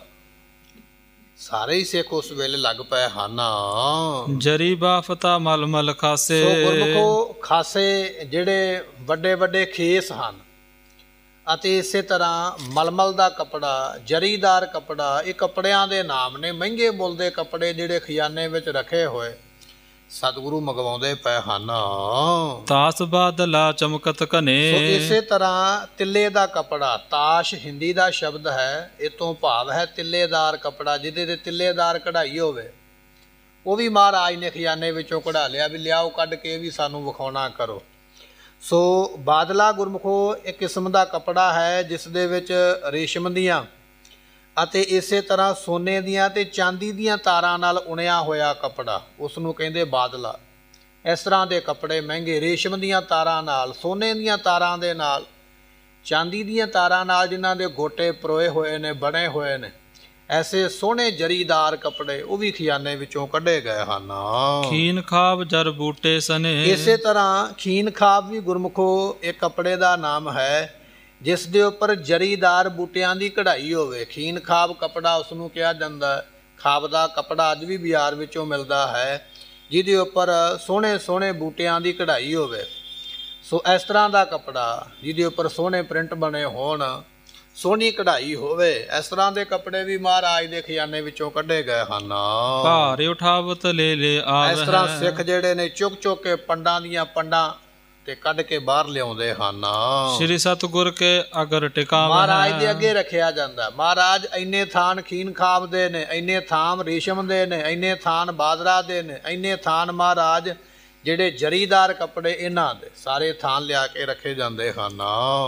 ਸਾਰੇ ਹੀ ਸਿੱਖ ਉਸ ਵੇਲੇ ਲੱਗ ਪਏ ਹਨ। ਜਰੀ ਬਾਫਤਾ ਮਲ ਮਲ ਖਾਸੇ। ਸੋ ਗੁਰਮੁਖੋ ਖਾਸੇ ਜਿਹੜੇ ਵੱਡੇ ਵੱਡੇ ਖੇਸ ਹਨ ਅਤੇ ਇਸੇ ਤਰ੍ਹਾਂ ਮਲਮਲ ਦਾ ਕੱਪੜਾ, ਜਰੀਦਾਰ ਕੱਪੜਾ, ਇਹ ਕੱਪੜਿਆਂ ਦੇ ਨਾਮ ਨੇ। ਮਹਿੰਗੇ ਮੁੱਲ ਦੇ ਕੱਪੜੇ ਜਿਹੜੇ ਖਜ਼ਾਨੇ ਵਿੱਚ ਰੱਖੇ ਹੋਏ ਸਤਿਗੁਰੂ ਮੰਗਵਾਉਂਦੇ ਪਏ ਹਨ। ਤਾਸ ਬਾਦਲਾ ਚਮਕਤ ਘਨੇ। ਸੋ ਇਸੇ ਤਰ੍ਹਾਂ ਤਿੱਲੇ ਦਾ ਕੱਪੜਾ, ਤਾਸ਼ ਹਿੰਦੀ ਦਾ ਸ਼ਬਦ ਹੈ, ਇਹ ਤੋਂ ਭਾਵ ਹੈ ਤਿੱਲੇਦਾਰ ਕੱਪੜਾ, ਜਿਹਦੇ ਤੇ ਤਿੱਲੇਦਾਰ ਕਢਾਈ ਹੋਵੇ, ਉਹ ਵੀ ਮਹਾਰਾਜ ਨੇ ਖਜ਼ਾਨੇ ਵਿੱਚੋਂ ਕਢਾ ਲਿਆ ਵੀ ਲਿਆਓ ਕੱਢ ਕੇ ਵੀ ਸਾਨੂੰ ਵਿਖਾਉਣਾ ਕਰੋ। ਸੋ ਬਾਦਲਾ ਗੁਰਮੁਖੋ ਇੱਕ ਕਿਸਮ ਦਾ ਕੱਪੜਾ ਹੈ ਜਿਸ ਦੇ ਵਿੱਚ ਰੇਸ਼ਮ ਦੀਆਂ ਅਤੇ ਇਸੇ ਤਰ੍ਹਾਂ ਸੋਨੇ ਦੀਆਂ ਤੇ ਚਾਂਦੀ ਦੀਆਂ ਤਾਰਾਂ ਨਾਲ ਉਣਿਆ ਹੋਇਆ ਕੱਪੜਾ, ਉਸ ਨੂੰ ਕਹਿੰਦੇ ਬਾਦਲਾ। ਇਸ ਤਰ੍ਹਾਂ ਦੇ ਕੱਪੜੇ ਮਹਿੰਗੇ, ਰੇਸ਼ਮ ਦੀਆਂ ਤਾਰਾਂ ਨਾਲ, ਸੋਨੇ ਦੀਆਂ ਤਾਰਾਂ ਦੇ ਨਾਲ, ਚਾਂਦੀ ਦੀਆਂ ਤਾਰਾਂ ਨਾਲ, ਜਿਨ੍ਹਾਂ ਦੇ ਗੋਟੇ ਪਰੋਏ ਹੋਏ ਨੇ, ਬਣੇ ਹੋਏ ਨੇ, ਐਸੇ ਸੋਹਣੇ ਜਰੀਦਾਰ ਕੱਪੜੇ ਉਹ ਵੀ ਖਜ਼ਾਨੇ ਵਿੱਚੋਂ ਕੱਢੇ ਗਏ ਹਨ। ਖੀਨ ਖਾਬ ਜਰ ਬੂਟੇ ਸਨੇ। ਇਸੇ ਤਰ੍ਹਾਂ ਖੀਨ ਖਾਬ ਵੀ ਗੁਰਮੁਖੋ ਇੱਕ ਕੱਪੜੇ ਦਾ ਨਾਮ ਹੈ ਜਿਸ ਦੇ ਉੱਪਰ ਜਰੀਦਾਰ ਬੂਟਿਆਂ ਦੀ ਕਢਾਈ ਹੋਵੇ। ਖੀਨ ਖਾਬ ਕੱਪੜਾ ਉਸ ਨੂੰ ਕਿਹਾ ਜਾਂਦਾ ਹੈ। ਖਾਬ ਦਾ ਕੱਪੜਾ ਅੱਜ ਵੀ ਬਾਜ਼ਾਰ ਵਿੱਚੋਂ ਮਿਲਦਾ ਹੈ ਜਿਹਦੇ ਉੱਪਰ ਸੋਹਣੇ ਸੋਹਣੇ ਬੂਟਿਆਂ ਦੀ ਕਢਾਈ ਹੋਵੇ। ਸੋ ਇਸ ਤਰ੍ਹਾਂ ਦਾ ਕੱਪੜਾ ਜਿਹਦੇ ਉੱਪਰ ਸੋਹਣੇ ਪ੍ਰਿੰਟ ਬਣੇ ਹੋਣ, ਸੋਹਣੀ ਕਢਾਈ ਹੋਵੇ। ਇਸ ਤਰ੍ਹਾਂ ਦੇ ਕੱਪੜੇ ਵੀ ਮਹਾਰਾਜ ਦੇ ਖਜ਼ਾਨੇ ਵਿੱਚੋਂ ਕੱਢੇ ਗਏ ਹਨ। ਭਾਰ ਉਠਾਵਤ ਲੈ ਲੈ ਆਵਹਿ। ਇਸ ਤਰ੍ਹਾਂ ਸਿੱਖ ਜਿਹੜੇ ਨੇ ਚੁੱਕ ਚੁੱਕ ਕੇ ਪੰਡਾਂ ਦੀਆਂ ਪੰਡਾਂ ਤੇ ਕੱਢ ਕੇ ਬਾਹਰ ਲਿਆਉਂਦੇ ਹਨ। ਸ੍ਰੀ ਸਤਿਗੁਰ ਕੇ ਅਗਰ ਟਿਕਾਵਹਿ। ਮਹਾਰਾਜ ਦੇ ਅੱਗੇ ਰੱਖਿਆ ਜਾਂਦਾ। ਮਹਾਰਾਜ ਇੰਨੇ ਥਾਨ ਖੀਨ ਖਾਬ ਦੇ ਨੇ, ਇੰਨੇ ਥਾਨ ਰੇਸ਼ਮ ਦੇ ਨੇ, ਇੰਨੇ ਥਾਨ ਬਾਦਰਾ ਦੇ ਨੇ, ਇੰਨੇ ਥਾਨ ਮਹਾਰਾਜ ਜਿਹੜੇ ਜਰੀਦਾਰ ਕੱਪੜੇ ਇਹਨਾਂ ਦੇ ਸਾਰੇ ਥਾਨ ਲਿਆ ਕੇ ਰੱਖੇ ਜਾਂਦੇ ਹਨ।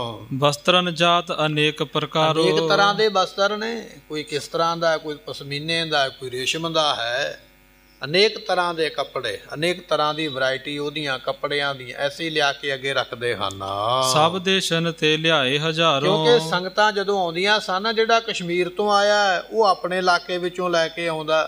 ਵਸਤਰਨ ਜਾਤ ਅਨੇਕ ਪ੍ਰਕਾਰੋ। ਅਨੇਕ ਤਰ੍ਹਾਂ ਦੇ ਵਸਤਰ ਨੇ, ਕੋਈ ਕਿਸ ਤਰ੍ਹਾਂ ਦਾ, ਕੋਈ ਪਸ਼ਮੀਨੇ ਦਾ, ਕੋਈ ਰੇਸ਼ਮ ਦਾ ਹੈ। ਅਨੇਕ ਤਰ੍ਹਾਂ ਦੇ ਕੱਪੜੇ, ਅਨੇਕ ਤਰ੍ਹਾਂ ਦੀ ਵੈਰਾਈਟੀ ਉਹਦੀਆਂ ਕੱਪੜਿਆਂ ਦੀ ਐਸੀ ਲਿਆ ਕੇ ਅੱਗੇ ਰੱਖਦੇ ਹਨ। ਸਭ ਦੇਸ਼ਨ ਤੇ ਲਿਆਏ ਹਜ਼ਾਰੋਂ। ਕਿਉਂਕਿ ਸੰਗਤਾਂ ਜਦੋਂ ਆਉਂਦੀਆਂ ਸਨ, ਜਿਹੜਾ ਕਸ਼ਮੀਰ ਤੋਂ ਆਇਆ ਉਹ ਆਪਣੇ ਇਲਾਕੇ ਵਿੱਚੋਂ ਲੈ ਕੇ ਆਉਂਦਾ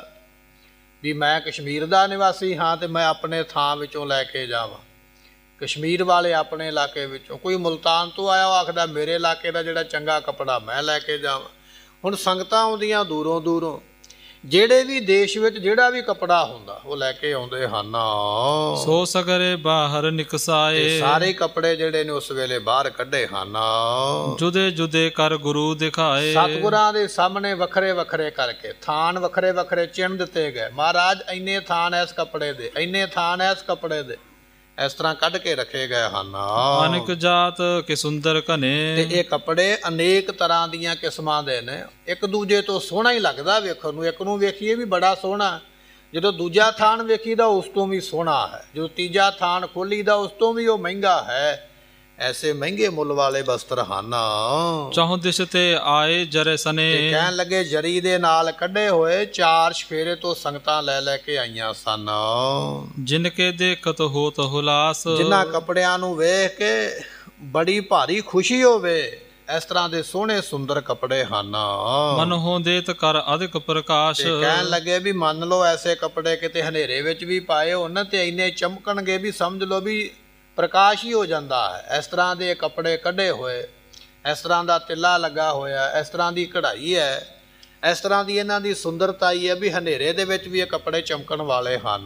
ਵੀ ਮੈਂ ਕਸ਼ਮੀਰ ਦਾ ਨਿਵਾਸੀ ਹਾਂ ਤੇ ਮੈਂ ਆਪਣੇ ਥਾਂ ਵਿੱਚੋਂ ਲੈ ਕੇ ਜਾਵਾਂ। ਕਸ਼ਮੀਰ ਵਾਲੇ ਆਪਣੇ ਇਲਾਕੇ ਵਿੱਚੋਂ, ਕੋਈ ਮੁਲਤਾਨ ਤੋਂ ਆਇਆ ਉਹ ਆਖਦਾ ਮੇਰੇ ਇਲਾਕੇ ਦਾ ਜਿਹੜਾ ਚੰਗਾ ਕੱਪੜਾ ਮੈਂ ਲੈ ਕੇ ਜਾਵਾਂ। ਹੁਣ ਸੰਗਤਾਂ ਆਉਂਦੀਆਂ ਦੂਰੋਂ ਦੂਰੋਂ, ਜਿਹੜੇ ਵੀ ਦੇਸ਼ ਵਿੱਚ ਜਿਹੜਾ ਵੀ ਕੱਪੜਾ ਹੁੰਦਾ ਉਹ ਲੈ ਕੇ ਆਉਂਦੇ ਹਨ। ਸੋ ਸਗਰੇ ਬਾਹਰ ਨਿਕਸਾਏ। ਸਾਰੇ ਕੱਪੜੇ ਜਿਹੜੇ ਨੇ ਉਸ ਵੇਲੇ ਬਾਹਰ ਕੱਢੇ ਹਨ। ਜੁਦੇ ਜੁਦੇ ਕਰ ਗੁਰੂ ਦਿਖਾਏ। ਸਤਿਗੁਰਾਂ ਦੇ ਸਾਹਮਣੇ ਵੱਖਰੇ ਵੱਖਰੇ ਕਰਕੇ ਥਾਨ ਵੱਖਰੇ ਵੱਖਰੇ ਚਿੰਨ੍ਹ ਦਿੱਤੇ ਗਏ। ਮਹਾਰਾਜ ਇੰਨੇ ਥਾਨ ਇਸ ਕੱਪੜੇ ਦੇ, ਇੰਨੇ ਥਾਨ ਇਸ ਕੱਪੜੇ ਦੇ, ਇਸ ਤਰ੍ਹਾਂ ਕੱਢ ਕੇ ਰੱਖੇ ਗਏ ਹਨ। ਅਨੇਕ ਜਾਤ ਕੇ ਸੁੰਦਰ ਘਨੇ। ਤੇ ਇਹ ਕੱਪੜੇ ਅਨੇਕ ਤਰ੍ਹਾਂ ਦੀਆਂ ਕਿਸਮਾਂ ਦੇ ਨੇ। ਇੱਕ ਦੂਜੇ ਤੋਂ ਸੋਹਣਾ ਹੀ ਲੱਗਦਾ ਵੇਖਣ ਨੂੰ। ਇੱਕ ਨੂੰ ਵੇਖੀਏ ਵੀ ਬੜਾ ਸੋਹਣਾ, ਜਦੋਂ ਦੂਜਾ ਥਾਨ ਵੇਖੀਦਾ ਉਸ ਤੋਂ ਵੀ ਸੋਹਣਾ ਹੈ, ਜਦੋਂ ਤੀਜਾ ਥਾਨ ਖੋਲੀਦਾ ਉਸ ਤੋਂ ਵੀ ਉਹ ਮਹਿੰਗਾ ਹੈ। ਐਸੇ ਮਹਿੰਗੇ ਮੁੱਲ ਵਾਲੇ ਵਸਤਰ ਹਨ। ਚਾਹੋਂ ਦਿਸ਼ ਤੇ ਆਏ ਜਰੇ ਸਨੇ। ਕਹਿਣ ਲੱਗੇ ਜਰੀ ਦੇ ਨਾਲ ਕੱਢੇ ਹੋਏ ਚਾਰ ਸ਼ਫੇਰੇ ਤੋਂ ਸੰਗਤਾਂ ਲੈ ਲੈ ਕੇ ਆਈਆਂ ਸਨ। ਜਿਨ ਕੇ ਦੇਖਤ ਹੋਤ ਹੁਲਾਸ। ਜਿਨ੍ਹਾਂ ਕੱਪੜਿਆਂ ਨੂੰ ਵੇਖ ਕੇ ਬੜੀ ਭਾਰੀ ਖੁਸ਼ੀ ਹੋਵੇ। ਇਸ ਤਰ੍ਹਾਂ ਦੇ ਸੋਹਣੇ ਸੁੰਦਰ ਕੱਪੜੇ ਹਨ। ਮਨ ਹੋਂਦੇਤ ਕਰ ਅਧਿਕ ਪ੍ਰਕਾਸ਼। ਕਹਿਣ ਲੱਗੇ ਵੀ ਮੰਨ ਲਓ ਐਸੇ ਕੱਪੜੇ ਕਿਤੇ ਹਨੇਰੇ ਵਿੱਚ ਵੀ ਪਾਏ ਹੋਣ ਤੇ ਇੰਨੇ ਚਮਕਣਗੇ ਵੀ ਸਮਝ ਲਓ ਵੀ ਪ੍ਰਕਾਸ਼ ਹੀ ਹੋ ਜਾਂਦਾ ਹੈ। ਇਸ ਤਰ੍ਹਾਂ ਦੇ ਕੱਪੜੇ ਕੱਢੇ ਹੋਏ, ਇਸ ਤਰ੍ਹਾਂ ਦਾ ਤਿੱਲਾ ਲੱਗਾ ਹੋਇਆ, ਇਸ ਤਰ੍ਹਾਂ ਦੀ ਕਢਾਈ ਹੈ, ਇਸ ਤਰ੍ਹਾਂ ਦੀ ਇਹਨਾਂ ਦੀ ਸੁੰਦਰਤਾ ਹੀ ਹੈ ਵੀ ਹਨੇਰੇ ਦੇ ਵਿੱਚ ਵੀ ਇਹ ਕੱਪੜੇ ਚਮਕਣ ਵਾਲੇ ਹਨ।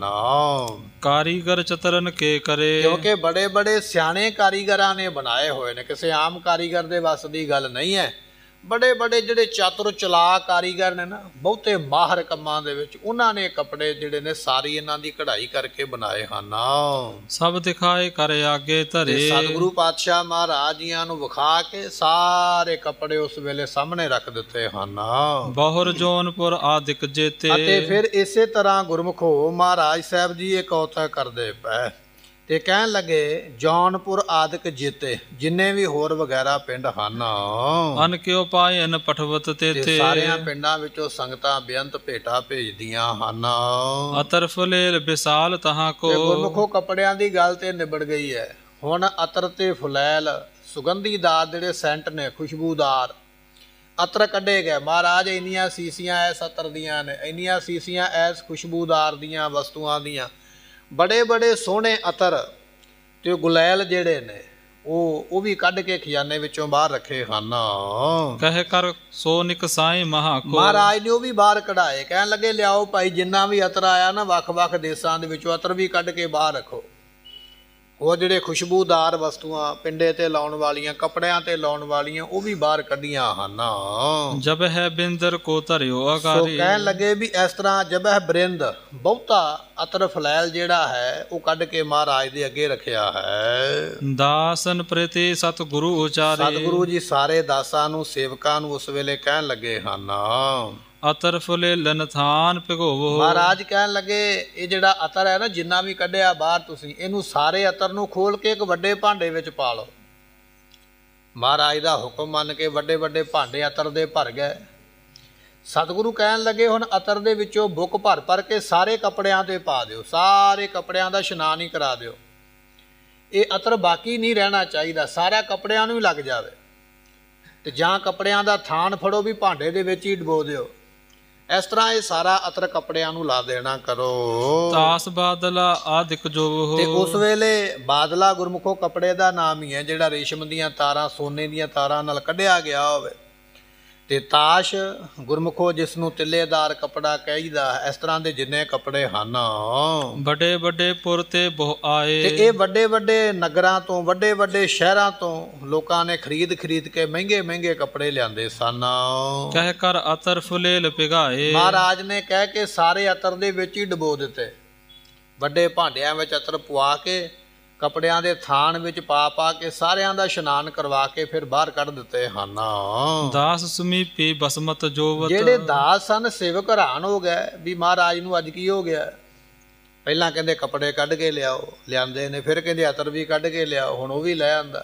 ਕਾਰੀਗਰ ਚਤਰਨ ਕੇ ਕਰੇ। ਕਿਉਂਕਿ ਬੜੇ ਬੜੇ ਸਿਆਣੇ ਕਾਰੀਗਰਾਂ ਨੇ ਬਣਾਏ ਹੋਏ ਨੇ, ਕਿਸੇ ਆਮ ਕਾਰੀਗਰ ਦੇ ਵੱਸ ਦੀ ਗੱਲ ਨਹੀਂ ਹੈ। ਬੜੇ ਬੜੇ ਜਿਹੜੇ ਚਾਤੁਰ ਚਲਾਕ ਕਾਰੀਗਰ ਨੇ ਨਾ, ਬਹੁਤੇ ਮਾਹਰ ਕੰਮਾਂ ਦੇ ਵਿੱਚ, ਉਹਨਾਂ ਨੇ ਕੱਪੜੇ ਜਿਹੜੇ ਨੇ ਸਾਰੀ ਇਹਨਾਂ ਦੀ ਕਢਾਈ ਕਰਕੇ ਬਣਾਏ ਹਨ। ਸਭ ਦਿਖਾਏ ਕਰ ਆਗੇ ਧਰੇ। ਸਤਿਗੁਰੂ ਪਾਤਸ਼ਾਹ ਮਹਾਰਾਜ ਜੀਆਂ ਨੂੰ ਵਿਖਾ ਕੇ ਸਾਰੇ ਕੱਪੜੇ ਉਸ ਵੇਲੇ ਸਾਹਮਣੇ ਰੱਖ ਦਿੱਤੇ ਹਨ। ਬਹੁਰ ਜੋਨਪੁਰ ਆਦਿਕ ਜੇਤੇ। ਅਤੇ ਫਿਰ ਇਸੇ ਤਰ੍ਹਾਂ ਗੁਰਮੁਖੋ ਮਹਾਰਾਜ ਸਾਹਿਬ ਜੀ ਇਹ ਕੌਤਕ ਕਰਦੇ ਪਏ ਤੇ ਕਹਿਣ ਲੱਗੇ ਜੌਨਪੁਰ ਆਦਿਕ ਜੀਤੇ, ਜਿੰਨੇ ਵੀ ਹੋਰ ਵਗੈਰਾ ਪਿੰਡ ਹਨ। ਅਨ ਕਿਉ ਪਾਇਨ ਪਠਵਤ ਤੇਥੇ। ਸਾਰਿਆਂ ਪਿੰਡਾਂ ਵਿੱਚੋਂ ਸੰਗਤਾਂ ਬੇਅੰਤ ਭੇਟਾ ਭੇਜਦੀਆਂ ਹਨ। ਅਤਰ ਫੁਲੇਲ ਵਿਸਾਲ ਤਹਾਂ ਕੋ। ਗੁਰਮੁਖੋ ਕੱਪੜਿਆਂ ਦੀ ਗੱਲ ਤੇ ਨਿਬੜ ਗਈ ਹੈ। ਹੁਣ ਅਤਰ ਤੇ ਫੁਲੈਲ ਸੁਗੰਧੀਦਾਰ ਜਿਹੜੇ ਸੈਂਟ ਨੇ, ਖੁਸ਼ਬੂਦਾਰ ਅਤਰ ਕੱਢੇ ਗਏ। ਮਹਾਰਾਜ ਇੰਨੀਆਂ ਸੀਸੀਆਂ ਇਸ ਅਤਰ ਦੀਆਂ ਨੇ, ਇੰਨੀਆਂ ਸੀਸੀਆਂ ਇਸ ਖੁਸ਼ਬੂਦਾਰ ਦੀਆਂ ਵਸਤੂਆਂ ਦੀਆਂ, ਬੜੇ ਬੜੇ ਸੋਹਣੇ ਅਤਰ ਤੇ ਗੁਲੈਲ ਜਿਹੜੇ ਨੇ ਉਹ ਉਹ ਵੀ ਕੱਢ ਕੇ ਖਜ਼ਾਨੇ ਵਿੱਚੋਂ ਬਾਹਰ ਰੱਖੇ ਹਨ। ਕਹੇ ਕਰ ਸੋ ਨਿਕਸਾਈ ਮਹਾ ਕੋ। ਮਹਾਰਾਜ ਨੇ ਉਹ ਵੀ ਬਾਹਰ ਕਢਾਏ। ਕਹਿਣ ਲੱਗੇ ਲਿਆਓ ਭਾਈ, ਜਿੰਨਾ ਵੀ ਅਤਰ ਆਇਆ ਨਾ ਵੱਖ ਵੱਖ ਦੇਸ਼ਾਂ ਦੇ ਵਿੱਚੋਂ ਅਤਰ ਵੀ ਕੱਢ ਕੇ ਬਾਹਰ ਰੱਖੋ। ਉਹ ਜਿਹੜੇ ਖੁਸ਼ਬੂਦਾਰ ਵਸਤੂਆਂ ਪਿੰਡੇ ਤੇ ਲਾਉਣ ਵਾਲੀਆਂ, ਕੱਪੜਿਆਂ ਤੇ ਲਾਉਣ ਵਾਲੀਆਂ, ਉਹ ਵੀ ਬਾਹਰ ਕੱਢੀਆਂ ਹਨ। ਜਬ ਹੈ ਬਿੰਦਰ ਕੋ ਧਰਿਓ ਆਕਾਰੀ। ਸੋ ਕਹਿਣ ਲੱਗੇ ਵੀ ਇਸ ਤਰ੍ਹਾਂ ਜਬ ਹੈ ਬਰਿੰਦ, ਬਹੁਤਾ ਅਤਰ ਫਲੈਲ ਜਿਹੜਾ ਹੈ ਉਹ ਕੱਢ ਕੇ ਮਹਾਰਾਜ ਦੇ ਅੱਗੇ ਰੱਖਿਆ ਹੈ। ਦਾਸਨ ਪ੍ਰਤੀ ਸਤਿਗੁਰੂ ਉਚਾਰੇ। ਸਤਿਗੁਰੂ ਜੀ ਸਾਰੇ ਦਾਸਾਂ ਨੂੰ, ਸੇਵਕਾਂ ਨੂੰ ਉਸ ਵੇਲੇ ਕਹਿਣ ਲੱਗੇ ਹਨ ਅਤਰ ਫੁਲੇਲਨ ਥਾਨ ਭਿਗੋਵੋ। ਮਹਾਰਾਜ ਕਹਿਣ ਲੱਗੇ ਇਹ ਜਿਹੜਾ ਅਤਰ ਹੈ ਨਾ, ਜਿੰਨਾ ਵੀ ਕੱਢਿਆ ਬਾਹਰ ਤੁਸੀਂ, ਇਹਨੂੰ ਸਾਰੇ ਅਤਰ ਨੂੰ ਖੋਲ ਕੇ ਇੱਕ ਵੱਡੇ ਭਾਂਡੇ ਵਿੱਚ ਪਾ ਲਓ। ਮਹਾਰਾਜ ਦਾ ਹੁਕਮ ਮੰਨ ਕੇ ਵੱਡੇ ਵੱਡੇ ਭਾਂਡੇ ਅਤਰ ਦੇ ਭਰ ਗਏ। ਸਤਿਗੁਰੂ ਕਹਿਣ ਲੱਗੇ ਹੁਣ ਅਤਰ ਦੇ ਵਿੱਚੋਂ ਬੁੱਕ ਭਰ ਭਰ ਕੇ ਸਾਰੇ ਕੱਪੜਿਆਂ ਤੇ ਪਾ ਦਿਓ, ਸਾਰੇ ਕੱਪੜਿਆਂ ਦਾ ਇਸ਼ਨਾਨ ਹੀ ਕਰਾ ਦਿਓ। ਇਹ ਅਤਰ ਬਾਕੀ ਨਹੀਂ ਰਹਿਣਾ ਚਾਹੀਦਾ, ਸਾਰਾ ਕੱਪੜਿਆਂ ਨੂੰ ਹੀ ਲੱਗ ਜਾਵੇ। ਤੇ ਜਾਂ ਕੱਪੜਿਆਂ ਦਾ ਥਾਨ ਫੜੋ ਵੀ ਭਾਂਡੇ ਦੇ ਵਿੱਚ ਹੀ ਡਬੋ ਦਿਓ। ਇਸ ਤਰ੍ਹਾਂ ਇਹ ਸਾਰਾ ਅਤਰ ਕੱਪੜਿਆਂ ਨੂੰ ਲਾ ਦੇਣਾ ਕਰੋ। ਤਾਸ ਬਾਦਲਾ ਆਦਿਕ ਜੋ ਹੋ। ਤੇ ਉਸ ਵੇਲੇ ਬਾਦਲਾ ਗੁਰਮੁਖੋ ਕੱਪੜੇ ਦਾ ਨਾਮ ਹੀ ਹੈ, ਜਿਹੜਾ ਰੇਸ਼ਮ ਦੀਆਂ ਤਾਰਾਂ, ਸੋਨੇ ਦੀਆਂ ਤਾਰਾਂ ਨਾਲ ਕੱਢਿਆ ਗਿਆ ਹੋਵੇ। ਤੇ ਤਾਸ਼ ਗੁਰਮੁਖੋ ਜਿਸ ਨੂੰ ਤਿੱਲੇਦਾਰ ਕੱਪੜਾ ਕਹੀਦਾ, ਇਸ ਤਰ੍ਹਾਂ ਦੇ ਜਿੰਨੇ ਕੱਪੜੇ ਹਨ ਵੱਡੇ ਵੱਡੇ ਪੁਰ ਤੇ ਬਹੁ ਆਏ। ਤੇ ਇਹ ਵੱਡੇ ਵੱਡੇ ਨਗਰਾਂ ਤੋਂ, ਵੱਡੇ ਵੱਡੇ ਸ਼ਹਿਰਾਂ ਤੋਂ ਲੋਕਾਂ ਨੇ ਖਰੀਦ ਖਰੀਦ ਕੇ ਮਹਿੰਗੇ ਮਹਿੰਗੇ ਕੱਪੜੇ ਲਿਆਂਦੇ ਸਨ। ਕਹਿ ਕਰ ਅਤਰ ਫੁਲੇਲ ਪਿਘਾਏ। ਮਹਾਰਾਜ ਨੇ ਕਹਿ ਕੇ ਸਾਰੇ ਅਤਰ ਦੇ ਵਿੱਚ ਹੀ ਡੁਬੋ ਦਿੱਤੇ। ਵੱਡੇ ਭਾਂਡਿਆਂ ਵਿੱਚ ਅਤਰ ਪਵਾ ਕੇ, ਕੱਪੜਿਆਂ ਦੇ ਥਾਨ ਵਿੱਚ ਪਾ ਪਾ ਕੇ ਸਾਰਿਆਂ ਦਾ ਇਸ਼ਨਾਨ ਕਰਵਾ ਕੇ ਫਿਰ ਬਾਹਰ ਕੱਢ ਦਿੱਤੇ ਹਨ। ਦਾਸ ਸਮੀਪੀ ਬਸਮਤ ਜੋਵਤ। ਜਿਹੜੇ ਦਾਸ ਸਨ ਸੇਵਕ ਹੈਰਾਨ ਹੋ ਗਏ ਵੀ ਮਹਾਰਾਜ ਨੂੰ ਅੱਜ ਕੀ ਹੋ ਗਿਆ। ਪਹਿਲਾਂ ਕਹਿੰਦੇ ਕੱਪੜੇ ਕੱਢ ਕੇ ਲਿਆਓ, ਲਿਆਂਦੇ ਨੇ। ਫਿਰ ਕਹਿੰਦੇ ਅਤਰ ਵੀ ਕੱਢ ਕੇ ਲਿਆਓ, ਹੁਣ ਉਹ ਵੀ ਲੈ ਆਂਦਾ।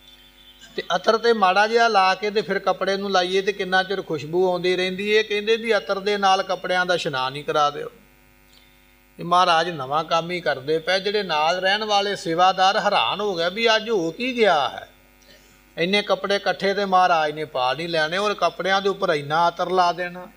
ਤੇ ਅਤਰ ਤੇ ਮਾੜਾ ਜਿਹਾ ਲਾ ਕੇ ਤੇ ਫਿਰ ਕੱਪੜੇ ਨੂੰ ਲਾਈਏ ਤੇ ਕਿੰਨਾ ਚਿਰ ਖੁਸ਼ਬੂ ਆਉਂਦੀ ਰਹਿੰਦੀ ਹੈ। ਕਹਿੰਦੇ ਵੀ ਅਤਰ ਦੇ ਨਾਲ ਕੱਪੜਿਆਂ ਦਾ ਇਸ਼ਨਾਨ ਹੀ ਕਰਾ ਦਿਓ। ਇਹ ਮਹਾਰਾਜ ਨਵਾਂ ਕੰਮ ਹੀ ਕਰਦੇ ਪਏ। ਜਿਹੜੇ ਨਾਲ ਰਹਿਣ ਵਾਲੇ ਸੇਵਾਦਾਰ ਹੈਰਾਨ ਹੋ ਗਏ ਵੀ ਅੱਜ ਹੋ ਕੀ ਗਿਆ ਹੈ। ਇੰਨੇ ਕੱਪੜੇ ਇਕੱਠੇ ਤੇ ਮਹਾਰਾਜ ਨੇ ਪਾ ਨਹੀਂ ਲੈਣੇ ਔਰ ਕੱਪੜਿਆਂ ਦੇ ਉੱਪਰ ਇੰਨਾ ਅਤਰ ਲਾ ਦੇਣਾ।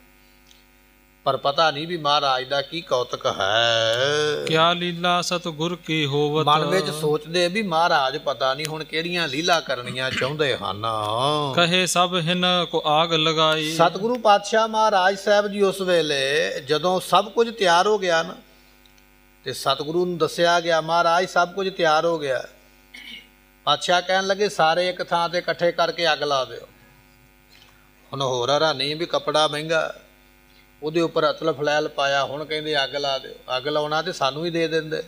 ਪਰ ਪਤਾ ਨਹੀਂ ਵੀ ਮਹਾਰਾਜ ਦਾ ਕੀ ਕੌਤਕ ਹੈ। ਕਿਆ ਲੀਲਾ ਸਤਿਗੁਰ ਕੀ ਹੋਵਤ। ਮਨ ਵਿੱਚ ਸੋਚਦੇ ਵੀ ਮਹਾਰਾਜ ਪਤਾ ਨਹੀਂ ਹੁਣ ਕਿਹੜੀਆਂ ਲੀਲਾ ਕਰਨੀਆਂ ਚਾਹੁੰਦੇ ਹਨ। ਕਹੇ ਸਭ ਹਿਨ ਕੋ ਆਗ ਲਗਾਈ। ਸਤਿਗੁਰੂ ਪਾਤਸ਼ਾਹ ਮਹਾਰਾਜ ਸਾਹਿਬ ਜੀ ਉਸ ਵੇਲੇ ਜਦੋਂ ਸਭ ਕੁਝ ਤਿਆਰ ਹੋ ਗਿਆ ਨਾ, ਤੇ ਸਤਿਗੁਰੂ ਨੂੰ ਦੱਸਿਆ ਗਿਆ ਮਹਾਰਾਜ ਸਭ ਕੁਝ ਤਿਆਰ ਹੋ ਗਿਆ। ਪਾਤਸ਼ਾਹ ਕਹਿਣ ਲੱਗੇ ਸਾਰੇ ਇੱਕ ਥਾਂ ਤੇ ਇਕੱਠੇ ਕਰਕੇ ਅੱਗ ਲਾ ਦਿਓ। ਹੁਣ ਹੋਰ ਹੈਰਾਨੀ ਵੀ ਕੱਪੜਾ ਮਹਿੰਗਾ, ਉਹਦੇ ਉੱਪਰ ਅਤਲ ਫਲੈਲ ਪਾਇਆ, ਹੁਣ ਕਹਿੰਦੇ ਅੱਗ ਲਾ ਦਿਓ। ਅੱਗ ਲਾਉਣਾ ਤੇ ਸਾਨੂੰ ਹੀ ਦੇ ਦਿੰਦੇ।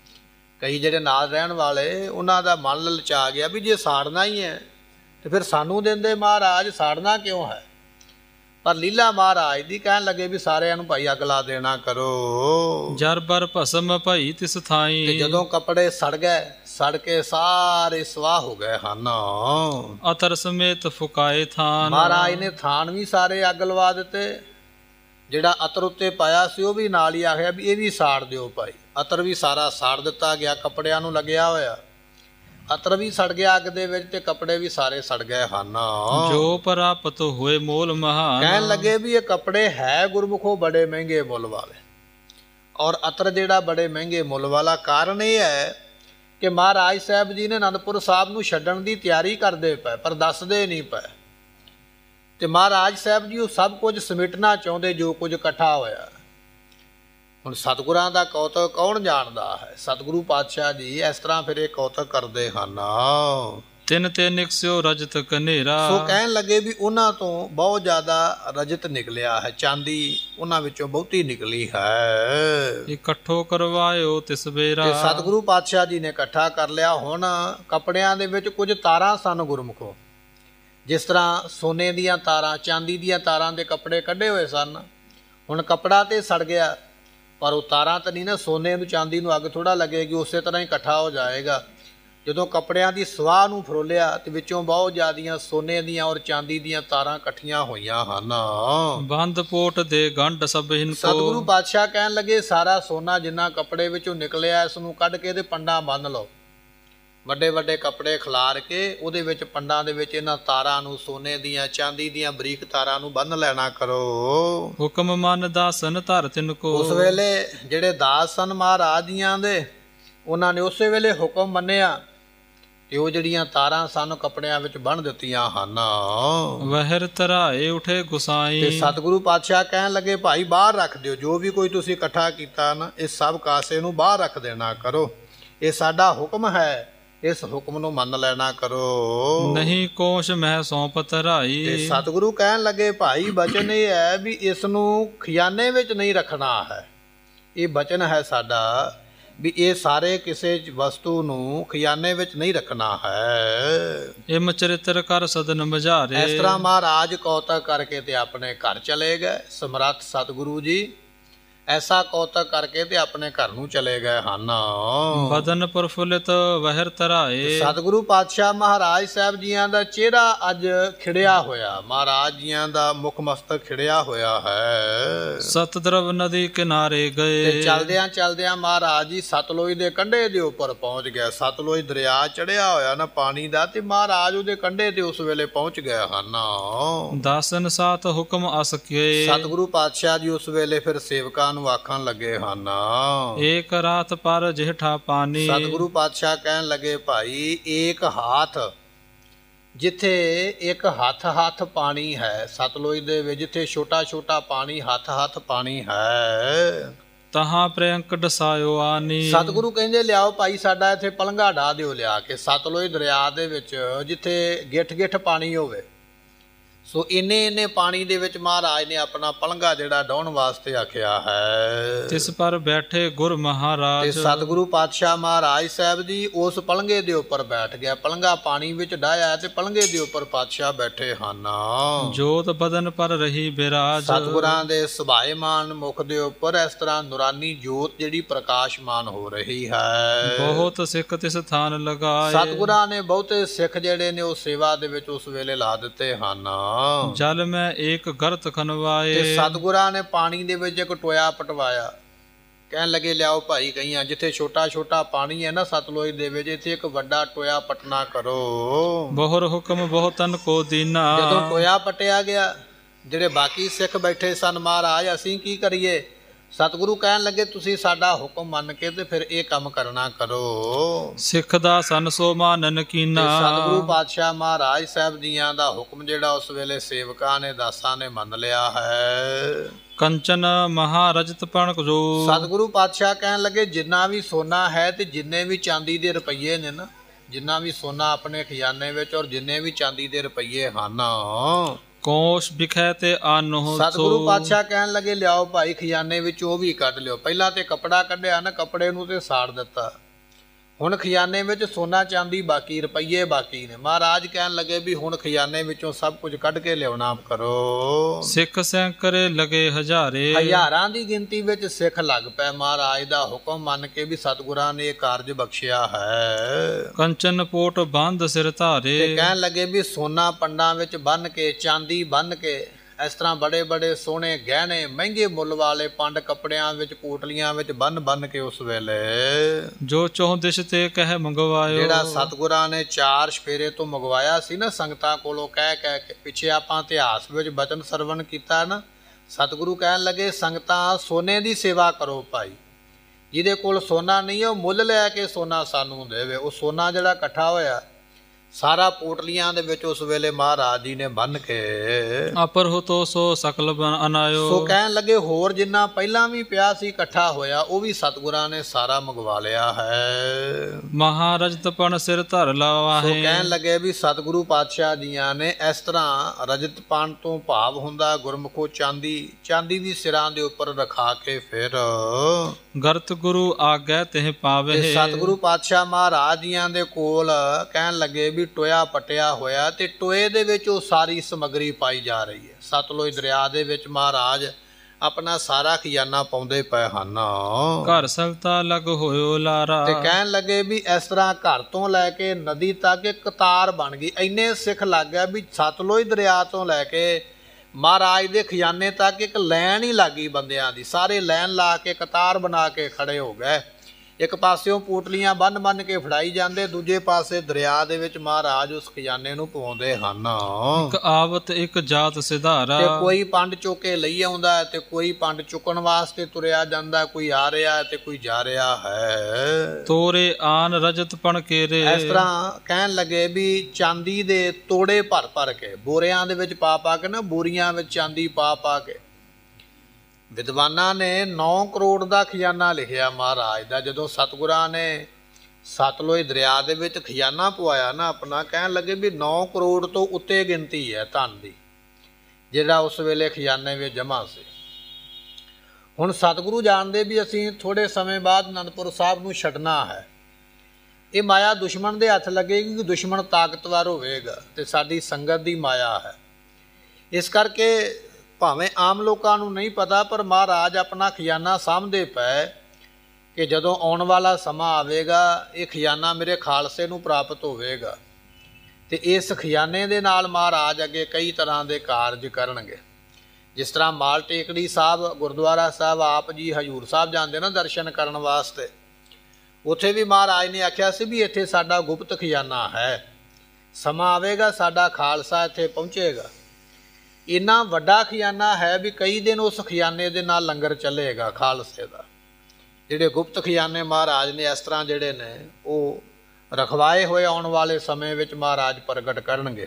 ਕਈ ਜਿਹੜੇ ਨਾਲ ਰਹਿਣ ਵਾਲੇ ਉਹਨਾਂ ਦਾ ਮਨ ਲਲਚਾ ਗਿਆ ਵੀ ਜੇ ਸਾੜਨਾ ਹੀ ਹੈ ਤੇ ਫਿਰ ਸਾਨੂੰ ਦਿੰਦੇ ਮਹਾਰਾਜ, ਸਾੜਨਾ ਕਿਉਂ ਹੈ। ਪਰ ਲੀਲਾ ਮਹਾਰਾਜ ਦੀ ਕਹਿਣ ਲੱਗੇ ਵੀ ਸਾਰਿਆਂ ਨੂੰ ਭਾਈ ਅੱਗ ਲਾ ਦੇਣਾ ਕਰੋ। ਜਰ ਬਰ ਭਸਮ ਭਈ ਤਿਸ ਥਾਈ। ਤੇ ਜਦੋਂ ਕੱਪੜੇ ਸੜ ਗਏ, ਸੜ ਕੇ ਸਾਰੇ ਸਵਾਹ ਹੋ ਗਏ ਹਨ। ਅਤਰ ਸਮੇਤ ਫੁਕਾਏ ਥਾਨ। ਮਹਾਰਾਜ ਨੇ ਥਾਨ ਵੀ ਸਾਰੇ ਅੱਗ ਲਵਾ ਦਿੱਤੇ। ਜਿਹੜਾ ਅਤਰ ਉੱਤੇ ਪਾਇਆ ਸੀ ਉਹ ਵੀ ਨਾਲ ਹੀ ਆਖਿਆ ਵੀ ਇਹ ਵੀ ਸਾੜ ਦਿਓ ਭਾਈ। ਅਤਰ ਵੀ ਸਾਰਾ ਸਾੜ ਦਿੱਤਾ ਗਿਆ। ਕੱਪੜਿਆਂ ਨੂੰ ਲੱਗਿਆ ਹੋਇਆ ਅਤਰ ਵੀ ਸੜ ਗਿਆ ਅੱਗ ਦੇ ਵਿੱਚ ਤੇ ਕੱਪੜੇ ਵੀ ਸਾਰੇ ਸੜ ਗਏ ਹਨ। ਜੋ ਪ੍ਰਾਪਤ ਹੋਏ ਮੋਲ ਮਹਾਨ। ਕਹਿਣ ਲੱਗੇ ਵੀ ਇਹ ਕੱਪੜੇ ਹੈ ਗੁਰਮੁਖੋ ਬੜੇ ਮਹਿੰਗੇ ਮੁੱਲ ਵਾਲੇ। ਔਰ ਅਤਰ ਜਿਹੜਾ ਬੜੇ ਮਹਿੰਗੇ ਮੁੱਲ ਵਾਲਾ ਕਾਰਨ ਇਹ ਹੈ ਕਿ ਮਹਾਰਾਜ ਸਾਹਿਬ ਜੀ ਨੇ ਅਨੰਦਪੁਰ ਸਾਹਿਬ ਨੂੰ ਛੱਡਣ ਦੀ ਤਿਆਰੀ ਕਰਦੇ ਪਏ ਪਰ ਦੱਸਦੇ ਨਹੀਂ ਪਏ। ਤੇ ਮਹਾਰਾਜ ਸਾਹਿਬ ਜੀ ਉਹ ਸਭ ਕੁਝ ਸਮੇਟਣਾ ਚਾਹੁੰਦੇ ਜੋ ਕੁਝ ਇਕੱਠਾ ਹੋਇਆ। ਹੁਣ ਸਤਿਗੁਰਾਂ ਦਾ ਕੌਤਕ ਕੌਣ ਜਾਣਦਾ ਹੈ। ਸਤਿਗੁਰੂ ਪਾਤਸ਼ਾਹ ਜੀ ਇਸ ਤਰ੍ਹਾਂ ਫਿਰ ਇਹ ਕੌਤਕ ਕਰਦੇ ਹਨ। ਤਿੰਨ ਤੇ ਨਿਕਸਿਓ ਰਜਤ ਕਨੇਰਾ। ਸੋ ਕਹਿਣ ਲੱਗੇ ਵੀ ਉਹਨਾਂ ਤੋਂ ਬਹੁਤ ਜ਼ਿਆਦਾ ਰਜਤ ਨਿਕਲਿਆ ਹੈ, ਚਾਂਦੀ ਉਹਨਾਂ ਵਿੱਚੋਂ ਬਹੁਤੀ ਨਿਕਲੀ ਹੈ। ਇਕੱਠੋ ਕਰਵਾਇਓ ਤਿਸ ਬੇਰਾ। ਤੇ ਸਤਿਗੁਰੂ ਪਾਤਸ਼ਾਹ ਜੀ ਨੇ ਇਕੱਠਾ ਕਰ ਲਿਆ। ਹੁਣ ਕੱਪੜਿਆਂ ਦੇ ਵਿੱਚ ਕੁਝ ਤਾਰਾਂ ਸਨ ਗੁਰਮੁਖੋ। ਜਿਸ ਤਰ੍ਹਾਂ ਸੋਨੇ ਦੀਆਂ ਤਾਰਾਂ, ਚਾਂਦੀ ਦੀਆਂ ਤਾਰਾਂ ਦੇ ਕੱਪੜੇ ਕੱਢੇ ਹੋਏ ਸਨ। ਹੁਣ ਕੱਪੜਾ ਤੇ ਸੜ ਗਿਆ ਪਰ ਉਹ ਤਾਰਾਂ ਤਾਂ ਨਹੀਂ ਨਾ, ਸੋਨੇ ਨੂੰ ਚਾਂਦੀ ਨੂੰ ਅੱਗ ਥੋੜ੍ਹਾ ਲੱਗੇਗੀ, ਉਸੇ ਤਰ੍ਹਾਂ ਹੀ ਇਕੱਠਾ ਹੋ ਜਾਏਗਾ। ਜਦੋਂ ਕੱਪੜਿਆਂ ਦੀ ਸਵਾਹ ਨੂੰ ਫਰੋਲਿਆ ਤੇ ਵਿੱਚੋਂ ਬਹੁਤ ਜ਼ਿਆਦੀਆਂ ਸੋਨੇ ਦੀਆਂ ਔਰ ਚਾਂਦੀ ਦੀਆਂ ਤਾਰਾਂ ਇਕੱਠੀਆਂ ਹੋਈਆਂ ਹਨ। ਬੰਦ ਪੋਟ ਦੇ ਗੰਢ ਸਭ ਹਿਨ ਕੋ। ਸਤਿਗੁਰੂ ਪਾਤਸ਼ਾਹ ਕਹਿਣ ਲੱਗੇ ਸਾਰਾ ਸੋਨਾ ਜਿੰਨਾ ਕੱਪੜੇ ਵਿੱਚੋਂ ਨਿਕਲਿਆ ਇਸ ਨੂੰ ਕੱਢ ਕੇ ਤੇ ਪੰਡਾਂ ਬੰਨ੍ਹ ਲਓ। ਵੱਡੇ ਵੱਡੇ ਕੱਪੜੇ ਖਿਲਾਰ ਕੇ ਉਹਦੇ ਵਿੱਚ ਪੰਡਾਂ ਦੇ ਵਿੱਚ ਇਹਨਾਂ ਤਾਰਾਂ ਨੂੰ, ਸੋਨੇ ਦੀਆਂ ਚਾਂਦੀ ਦੀਆਂ ਬਰੀਕ ਤਾਰਾਂ ਨੂੰ ਬੰਨ੍ਹ ਲੈਣਾ ਕਰੋ। ਹੁਕਮ ਮਨ ਦਾਸਨ ਧਰ ਤਿਨ ਕੋ। ਉਸ ਵੇਲੇ ਜਿਹੜੇ ਦਾਸ ਸਨ ਮਹਾਰਾਜ ਜੀਆਂ ਦੇ, ਉਹਨਾਂ ਨੇ ਉਸੇ ਵੇਲੇ ਹੁਕਮ ਮੰਨਿਆ ਤੇ ਉਹ ਜਿਹੜੀਆਂ ਤਾਰਾਂ ਸਨ ਕੱਪੜਿਆਂ ਵਿੱਚ ਬੰਨ੍ਹ ਦਿੱਤੀਆਂ ਹਨ। ਵਹਿਰ ਧਰਾਏ ਉਠੇ ਗੁਸਾਈ। ਤੇ ਸਤਿਗੁਰੂ ਪਾਤਸ਼ਾਹ ਕਹਿਣ ਲੱਗੇ ਭਾਈ ਬਾਹਰ ਰੱਖ ਦਿਓ। ਜੋ ਵੀ ਕੋਈ ਤੁਸੀਂ ਇਕੱਠਾ ਕੀਤਾ ਨਾ ਇਹ ਸਭ ਕਾਸੇ ਨੂੰ ਬਾਹਰ ਰੱਖ ਦੇਣਾ ਕਰੋ। ਇਹ ਸਾਡਾ ਹੁਕਮ ਹੈ, ਇਸ ਹੁਕਮ ਨੂੰ ਮੰਨ ਲੈਣਾ ਕਰੋ। ਨਹੀਂ ਕੋਸ਼ ਮਹਿ ਸੌਂਪ ਧਰਾਈ। ਤੇ ਸਤਿਗੁਰੂ ਕਹਿਣ ਲੱਗੇ ਭਾਈ ਬਚਨ ਇਹ ਹੈ ਵੀ ਇਸ ਨੂੰ ਖਜ਼ਾਨੇ ਵਿੱਚ ਨਹੀਂ ਰੱਖਣਾ ਹੈ। ਇਹ ਬਚਨ ਹੈ ਸਾਡਾ ਵੀ ਇਹ ਸਾਰੇ ਕਿਸੇ ਵਸਤੂ ਨੂੰ ਖਜ਼ਾਨੇ ਵਿੱਚ ਨਹੀਂ ਰੱਖਣਾ ਹੈ। ਇਮ ਚਰਿਤਰ ਕਰ ਸਦਨ ਮਝਾਰੇ। ਇਸ ਤਰ੍ਹਾਂ ਮਹਾਰਾਜ ਕੌਤਕ ਕਰਕੇ ਤੇ ਆਪਣੇ ਘਰ ਚਲੇ ਗਏ। ਸਮਰੱਥ ਸਤਿਗੁਰੂ ਜੀ ਐਸਾ ਕੌਤਕ ਕਰਕੇ ਤੇ ਆਪਣੇ ਘਰ ਨੂੰ ਚਲੇ ਗਏ ਹਨ। ਬਦਨ ਪ੍ਰਫੁੱਲਿਤ ਵਹਿਰ ਧਰਾਏ। ਸਤਿਗੁਰੂ ਪਾਤਸ਼ਾਹ ਮਹਾਰਾਜ ਸਾਹਿਬ ਜੀਆਂ ਦਾ ਚਿਹਰਾ ਅੱਜ ਖਿੜਿਆ ਹੋਇਆ। ਮਹਾਰਾਜ ਜੀਆਂ ਦਾ ਮੁਖ ਮਸਤਕ ਖਿੜਿਆ ਹੋਇਆ ਹੈ। ਸਤਦਰਵ ਨਦੀ ਕਿਨਾਰੇ ਗਏ। ਤੇ ਚਲਦਿਆਂ ਚਲਦਿਆਂ ਮਹਾਰਾਜ ਜੀ ਸਤਲੁਜ ਦੇ ਕੰਢੇ ਦੇ ਉੱਪਰ ਪਹੁੰਚ ਗਏ। ਸਤਲੁਜ ਦਰਿਆ ਚੜਿਆ ਹੋਇਆ ਨਾ ਪਾਣੀ ਦਾ, ਤੇ ਮਹਾਰਾਜ ਉਹਦੇ ਕੰਢੇ ਤੇ ਉਸ ਵੇਲੇ ਪਹੁੰਚ ਗਏ ਹਨ। ਦਾਸਨ ਸਾਤ ਹੁਕਮ ਅਸ ਕੀਏ। ਸਤਿਗੁਰੂ ਪਾਤਸ਼ਾਹ ਜੀ ਉਸ ਵੇਲੇ ਫਿਰ ਸੇਵਕਾਂ ਨੂੰ ਆਖਣ ਲੱਗੇ ਹਨ। ਏਕ ਰਾਤ ਪਰ ਜਿਹਠਾ ਪਾਣੀ। ਸਤਿਗੁਰੂ ਪਾਤਸ਼ਾਹ ਕਹਿਣ ਲੱਗੇ ਭਾਈ ਏਕ ਹਾਥ ਜਿੱਥੇ ਇੱਕ ਹੱਥ ਹੱਥ ਪਾਣੀ ਹੈ, ਸਤਲੁਜ ਦੇ ਵਿੱਚ ਜਿੱਥੇ ਛੋਟਾ ਛੋਟਾ ਪਾਣੀ ਹੱਥ ਹੱਥ ਪਾਣੀ ਹੈ, ਤਹਾਂ ਪ੍ਰਿਅੰਕ ਡਸਾਇਓ ਆਨੀ। ਸਤਿਗੁਰੂ ਕਹਿੰਦੇ ਲਿਆਓ ਭਾਈ ਸਾਡਾ ਇੱਥੇ ਪਲੰਘਾ ਢਾ ਦਿਓ ਲਿਆ ਕੇ ਸਤਲੁਜ ਦਰਿਆ ਦੇ ਵਿੱਚ, ਜਿੱਥੇ ਗਿੱਠ ਗਿੱਠ ਪਾਣੀ ਹੋਵੇ। ਸੋ ਇੰਨੇ ਇੰਨੇ ਪਾਣੀ ਦੇ ਵਿੱਚ ਮਹਾਰਾਜ ਨੇ ਆਪਣਾ ਪਲੰਘਾ ਜਿਹੜਾ ਡਾਉਣ ਵਾਸਤੇ ਆਖਿਆ ਹੈ। ਤਿਸ ਪਰ ਬੈਠੇ ਗੁਰ ਮਹਾਰਾਜ। ਤੇ ਸਤਿਗੁਰੂ ਪਾਤਸ਼ਾਹ ਮਹਾਰਾਜ ਸਾਹਿਬ ਜੀ ਉਸ ਪਲੰਘੇ ਦੇ ਉੱਪਰ ਬੈਠ ਗਿਆ। ਪਲੰਘਾ ਪਾਣੀ ਵਿੱਚ ਡਾਇਆ ਤੇ ਪਲੰਘੇ ਦੇ ਉੱਪਰ ਪਾਤਸ਼ਾਹ ਬੈਠੇ ਹਨ। ਜੋਤ ਬਦਨ ਪਰ ਰਹੀ ਬਿਰਾਜ। ਸਤਿਗੁਰਾਂ ਦੇ ਸੁਭਾਏਮਾਨ ਮੁਖ ਦੇ ਉੱਪਰ ਇਸ ਤਰ੍ਹਾਂ ਨੂਰਾਨੀ ਜੋਤ ਜਿਹੜੀ ਪ੍ਰਕਾਸ਼ਮਾਨ ਹੋ ਰਹੀ ਹੈ। ਬਹੁਤ ਸਿੱਖ ਤਿਸ ਥਾਨ ਲਗਾਏ। ਸਤਿਗੁਰਾਂ ਨੇ ਬਹੁਤੇ ਸਿੱਖ ਜਿਹੜੇ ਨੇ ਉਹ ਸੇਵਾ ਦੇ ਵਿੱਚ ਉਸ ਵੇਲੇ ਲਾ ਦਿੱਤੇ ਹਨ। ਜਲ ਮੈਂ ਏਕ ਗਰਤ ਖਨਵਾਏ। ਤੇ ਸਤਿਗੁਰਾਂ ਨੇ ਪਾਣੀ ਦੇ ਵਿੱਚ ਇੱਕ ਟੋਇਆ ਪਟਵਾਇਆ। ਕਹਿਣ ਲੱਗੇ ਲਿਆਓ ਭਾਈ ਕਈਆਂ, ਜਿੱਥੇ ਛੋਟਾ ਛੋਟਾ ਪਾਣੀ ਹੈ ਨਾ ਸਤਲੁਜ ਦੇ ਵਿੱਚ, ਇੱਥੇ ਇੱਕ ਵੱਡਾ ਟੋਇਆ ਪਟਨਾ ਕਰੋ। ਬਹੁਰ ਹੁਕਮ ਬਹੁਤਨ ਕੋ ਦੀਨਾ। ਜਦੋਂ ਟੋਇਆ ਪਟਿਆ ਗਿਆ, ਜਿਹੜੇ ਬਾਕੀ ਸਿੱਖ ਬੈਠੇ ਸਨ, ਮਹਾਰਾਜ ਅਸੀਂ ਕੀ ਕਰੀਏ? ਸਤਿਗੁਰੂ ਕਹਿਣ ਲੱਗੇ ਤੁਸੀਂ ਸਾਡਾ ਹੁਕਮ ਮੰਨ ਕੇ ਤੇ ਫਿਰ ਇਹ ਕੰਮ ਕਰਨਾ ਕਰੋ। ਸਿੱਖ ਦਾ ਸਨ ਸੋ ਮਾਨਨ ਕੀਨਾ। ਸਤਿਗੁਰੂ ਪਾਤਸ਼ਾਹ ਮਹਾਰਾਜ ਸਾਹਿਬ ਜੀਆਂ ਦਾ ਹੁਕਮ ਜਿਹੜਾ ਉਸ ਵੇਲੇ ਸੇਵਕਾਂ ਨੇ ਦਾਸਾਂ ਨੇ ਮੰਨ ਲਿਆ ਹੈ। ਕੰਚਨ ਮਹਾਰਜਤ ਪਣ ਜੋ। ਸਤਿਗੁਰੂ ਪਾਤਸ਼ਾਹ ਕਹਿਣ ਲੱਗੇ ਜਿੰਨਾ ਵੀ ਸੋਨਾ ਹੈ ਤੇ ਜਿੰਨੇ ਵੀ ਚਾਂਦੀ ਦੇ ਰੁਪਈਏ ਨੇ ਨਾ, ਜਿੰਨਾ ਵੀ ਸੋਨਾ ਆਪਣੇ ਖਜ਼ਾਨੇ ਵਿੱਚ ਔਰ ਜਿੰਨੇ ਵੀ ਚਾਂਦੀ ਦੇ ਰੁਪਈਏ ਹਨ, ਕੋਸ਼ ਵਿਖੈ ਤੇ ਆਨੋ। ਸਤਿਗੁਰੂ ਪਾਤਸ਼ਾਹ ਕਹਿਣ ਲੱਗੇ ਲਿਆਓ ਭਾਈ ਖਜ਼ਾਨੇ ਵਿੱਚ ਉਹ ਵੀ ਕੱਢ ਲਿਓ। ਪਹਿਲਾਂ ਤੇ ਕੱਪੜਾ ਕੱਢਿਆ ਨਾ, ਕੱਪੜੇ ਨੂੰ ਤੇ ਸਾੜ ਦਿੱਤਾ। ਹੁਣ ਖਜ਼ਾਨੇ ਵਿੱਚ ਸੋਨਾ ਚਾਂਦੀ ਬਾਕੀ, ਰੁਪਈਏ ਬਾਕੀ ਨੇ। ਮਹਾਰਾਜ ਕਹਿਣ ਲੱਗੇ ਵੀ ਹੁਣ ਖਜ਼ਾਨੇ ਵਿੱਚੋਂ ਸਭ ਕੁਝ ਕੱਢ ਕੇ ਲਿਆਉਣਾ ਕਰੋ। ਸਿੱਖ ਸੈਂਕੜੇ ਲਗੇ ਹਜ਼ਾਰੇ। ਹਜ਼ਾਰਾਂ ਦੀ ਗਿਣਤੀ ਵਿੱਚ ਸਿੱਖ ਲੱਗ ਪਏ ਮਹਾਰਾਜ ਦਾ ਹੁਕਮ ਮੰਨ ਕੇ ਵੀ ਸਤਿਗੁਰਾਂ ਨੇ ਇਹ ਕਾਰਜ ਬਖਸ਼ਿਆ ਹੈ। ਕੰਚਨ ਪੋਟ ਬੰਦ ਸਿਰ ਧਾਰੇ। ਤੇ ਕਹਿਣ ਲੱਗੇ ਵੀ ਸੋਨਾ ਪੰਡਾਂ ਵਿੱਚ ਬੰਨ ਕੇ, ਚਾਂਦੀ ਬੰਨ ਕੇ, ਇਸ ਤਰ੍ਹਾਂ ਬੜੇ ਬੜੇ ਸੋਹਣੇ ਗਹਿਣੇ ਮਹਿੰਗੇ ਮੁੱਲ ਵਾਲੇ ਪੰਡ ਕੱਪੜਿਆਂ ਵਿੱਚ, ਪੋਟਲੀਆਂ ਵਿੱਚ ਬੰਨ ਬੰਨ ਕੇ ਉਸ ਵੇਲੇ ਜੋ ਚੌਂ ਦਿਸ਼ ਤੇ ਕਹਿ ਮੰਗਵਾਇਓ। ਜਿਹੜਾ ਸਤਿਗੁਰਾਂ ਨੇ ਚਾਰ ਸਫੇਰੇ ਤੋਂ ਮੰਗਵਾਇਆ ਸੀ ਨਾ ਸੰਗਤਾਂ ਕੋਲੋਂ ਕਹਿ ਕਹਿ ਕੇ, ਪਿੱਛੇ ਆਪਾਂ ਇਤਿਹਾਸ ਵਿੱਚ ਬਚਨ ਸਰਵਣ ਕੀਤਾ ਨਾ, ਸਤਿਗੁਰੂ ਕਹਿਣ ਲੱਗੇ ਸੰਗਤਾਂ ਸੋਨੇ ਦੀ ਸੇਵਾ ਕਰੋ ਭਾਈ। ਜਿਹਦੇ ਕੋਲ ਸੋਨਾ ਨਹੀਂ ਹੈ ਉਹ ਮੁੱਲ ਲੈ ਕੇ ਸੋਨਾ ਸਾਨੂੰ ਦੇਵੇ। ਉਹ ਸੋਨਾ ਜਿਹੜਾ ਇਕੱਠਾ ਹੋਇਆ ਸਾਰਾ ਪੋਟਲੀਆਂ ਦੇ ਵਿੱਚ ਉਸ ਵੇਲੇ ਮਹਾਰਾਜ ਜੀ ਨੇ ਬੰਨ ਕੇ ਅਪਰ ਹੋ ਤੋ ਸੋ ਸਕਲ ਅਨਾਇਓ। ਸੋ ਕਹਿਣ ਲੱਗੇ ਹੋਰ ਜਿੰਨਾ ਪਹਿਲਾਂ ਵੀ ਪਿਆ ਸੀ ਇਕੱਠਾ ਹੋਇਆ ਉਹ ਵੀ ਸਤਿਗੁਰਾਂ ਨੇ ਸਾਰਾ ਮੰਗਵਾ ਲਿਆ ਹੈ। ਮਹਾਰਜਤ ਪਣ ਸਿਰ ਧਰ ਲਾਵਾਹੇ। ਸੋ ਕਹਿਣ ਲੱਗੇ ਵੀ ਸਤਿਗੁਰੂ ਪਾਤਸ਼ਾਹ ਜੀਆਂ ਨੇ ਇਸ ਤਰ੍ਹਾਂ ਰਜਤ ਪਣ ਤੋਂ ਭਾਵ ਹੁੰਦਾ ਗੁਰਮੁਖੋ ਚਾਂਦੀ, ਚਾਂਦੀ ਵੀ ਸਿਰਾਂ ਦੇ ਉੱਪਰ ਰਖਾ ਕੇ ਫਿਰ ਗਰਤ ਗੁਰੂ ਆਗੈ ਤਿਹ ਪਾਵੇ। ਸਤਿਗੁਰੂ ਪਾਤਸ਼ਾਹ ਮਹਾਰਾਜ ਜੀਆਂ ਦੇ ਕੋਲ ਕਹਿਣ ਲੱਗੇ ਵੀ ਟੋਇਆ ਪਟਿਆ ਹੋਇਆ ਤੇ ਟੋਏ ਦੇ ਵਿੱਚ ਉਹ ਸਾਰੀ ਸਮੱਗਰੀ ਪਾਈ ਜਾ ਰਹੀ ਹੈ। ਸਤਲੁਜ ਦਰਿਆ ਦੇ ਵਿੱਚ ਮਹਾਰਾਜ ਆਪਣਾ ਸਾਰਾ ਖਜ਼ਾਨਾ ਪਾਉਂਦੇ ਪਏ ਹਨ। ਘਰ ਸਲਤਾ ਲਗ ਹੋਇਓ ਲਾਰਾ। ਤੇ ਕਹਿਣ ਲੱਗੇ ਵੀ ਇਸ ਤਰ੍ਹਾਂ ਘਰ ਤੋਂ ਲੈ ਕੇ ਨਦੀ ਤੱਕ ਇੱਕ ਕਤਾਰ ਬਣ ਗਈ। ਇੰਨੇ ਸਿੱਖ ਲੱਗ ਗਿਆ ਵੀ ਸਤਲੁਜ ਦਰਿਆ ਤੋਂ ਲੈ ਕੇ ਮਹਾਰਾਜ ਦੇ ਖਜ਼ਾਨੇ ਤੱਕ ਇੱਕ ਲਾਈਨ ਹੀ ਲੱਗ ਗਈ ਬੰਦਿਆਂ ਦੀ। ਸਾਰੇ ਲਾਈਨ ਲਾ ਕੇ ਕਤਾਰ ਬਣਾ ਕੇ ਖੜੇ ਹੋ ਗਏ। ਇੱਕ ਪਾਸਿਓਂ ਪੋਟਲੀਆਂ ਬੰਨ ਬੰਨ ਕੇ ਫੜਾਈ ਜਾਂਦੇ, ਦੂਜੇ ਪਾਸੇ ਦਰਿਆ ਦੇ ਵਿੱਚ ਮਹਾਰਾਜ ਉਸ ਖਜ਼ਾਨੇ ਨੂੰ ਪਵਾਉਂਦੇ ਹਨ। ਇੱਕ ਆਵਤ ਇੱਕ ਜਾਤ ਸਿਧਾਰਾ। ਤੇ ਕੋਈ ਪੰਡ ਚੁੱਕ ਕੇ ਲਈ ਆਉਂਦਾ ਹੈ ਤੇ ਕੋਈ ਪੰਡ ਚੁੱਕਣ ਵਾਸਤੇ ਤੁਰਿਆ ਜਾਂਦਾ, ਕੋਈ ਆ ਰਿਹਾ ਹੈ ਤੇ ਕੋਈ ਜਾ ਰਿਹਾ ਹੈ। ਤੋਰੇ ਆਨ ਰਜਤ ਪਣ ਕੇਰੇ। ਇਸ ਤਰ੍ਹਾਂ ਕਹਿਣ ਲੱਗੇ ਵੀ ਚਾਂਦੀ ਦੇ ਤੋੜੇ ਭਰ ਭਰ ਕੇ, ਬੋਰਿਆਂ ਦੇ ਵਿੱਚ ਪਾ ਪਾ ਕੇ ਨਾ, ਬੋਰੀਆਂ ਵਿੱਚ ਚਾਂਦੀ ਪਾ ਪਾ ਕੇ। ਵਿਦਵਾਨਾਂ ਨੇ ਨੌ ਕਰੋੜ ਦਾ ਖਜ਼ਾਨਾ ਲਿਖਿਆ ਮਹਾਰਾਜ ਦਾ। ਜਦੋਂ ਸਤਿਗੁਰਾਂ ਨੇ ਸਤਲੁਜ ਦਰਿਆ ਦੇ ਵਿੱਚ ਖਜ਼ਾਨਾ ਪਵਾਇਆ ਨਾ ਆਪਣਾ, ਕਹਿਣ ਲੱਗੇ ਵੀ ਨੌ ਕਰੋੜ ਤੋਂ ਉੱਤੇ ਗਿਣਤੀ ਹੈ ਧਨ ਦੀ, ਜਿਹੜਾ ਉਸ ਵੇਲੇ ਖਜ਼ਾਨੇ ਵਿੱਚ ਜਮ੍ਹਾਂ ਸੀ। ਹੁਣ ਸਤਿਗੁਰੂ ਜਾਣਦੇ ਵੀ ਅਸੀਂ ਥੋੜ੍ਹੇ ਸਮੇਂ ਬਾਅਦ ਅਨੰਦਪੁਰ ਸਾਹਿਬ ਨੂੰ ਛੱਡਣਾ ਹੈ। ਇਹ ਮਾਇਆ ਦੁਸ਼ਮਣ ਦੇ ਹੱਥ ਲੱਗੇਗੀ ਕਿ ਦੁਸ਼ਮਣ ਤਾਕਤਵਰ ਹੋਵੇਗਾ ਤੇ ਸਾਡੀ ਸੰਗਤ ਦੀ ਮਾਇਆ ਹੈ। ਇਸ ਕਰਕੇ ਭਾਵੇਂ ਆਮ ਲੋਕਾਂ ਨੂੰ ਨਹੀਂ ਪਤਾ, ਪਰ ਮਹਾਰਾਜ ਆਪਣਾ ਖਜ਼ਾਨਾ ਸਾਂਭਦੇ ਪਏ ਕਿ ਜਦੋਂ ਆਉਣ ਵਾਲਾ ਸਮਾਂ ਆਵੇਗਾ ਇਹ ਖਜ਼ਾਨਾ ਮੇਰੇ ਖਾਲਸੇ ਨੂੰ ਪ੍ਰਾਪਤ ਹੋਵੇਗਾ ਤੇ ਇਸ ਖਜ਼ਾਨੇ ਦੇ ਨਾਲ ਮਹਾਰਾਜ ਅੱਗੇ ਕਈ ਤਰ੍ਹਾਂ ਦੇ ਕਾਰਜ ਕਰਨਗੇ। ਜਿਸ ਤਰ੍ਹਾਂ ਮਾਲ ਟੇਕੜੀ ਸਾਹਿਬ ਗੁਰਦੁਆਰਾ ਸਾਹਿਬ ਆਪ ਜੀ ਹਜ਼ੂਰ ਸਾਹਿਬ ਜਾਂਦੇ ਨਾ ਦਰਸ਼ਨ ਕਰਨ ਵਾਸਤੇ, ਉੱਥੇ ਵੀ ਮਹਾਰਾਜ ਨੇ ਆਖਿਆ ਸੀ ਵੀ ਇੱਥੇ ਸਾਡਾ ਗੁਪਤ ਖਜ਼ਾਨਾ ਹੈ, ਸਮਾਂ ਆਵੇਗਾ ਸਾਡਾ ਖਾਲਸਾ ਇੱਥੇ ਪਹੁੰਚੇਗਾ। ਇੰਨਾ ਵੱਡਾ ਖਜ਼ਾਨਾ ਹੈ ਵੀ ਕਈ ਦਿਨ ਉਸ ਖਜ਼ਾਨੇ ਦੇ ਨਾਲ ਲੰਗਰ ਚੱਲੇਗਾ ਖਾਲਸੇ ਦਾ। ਜਿਹੜੇ ਗੁਪਤ ਖਜ਼ਾਨੇ ਮਹਾਰਾਜ ਨੇ ਇਸ ਤਰ੍ਹਾਂ ਜਿਹੜੇ ਨੇ ਉਹ ਰਖਵਾਏ ਹੋਏ ਆਉਣ ਵਾਲੇ ਸਮੇਂ ਵਿੱਚ ਮਹਾਰਾਜ ਪ੍ਰਗਟ ਕਰਨਗੇ।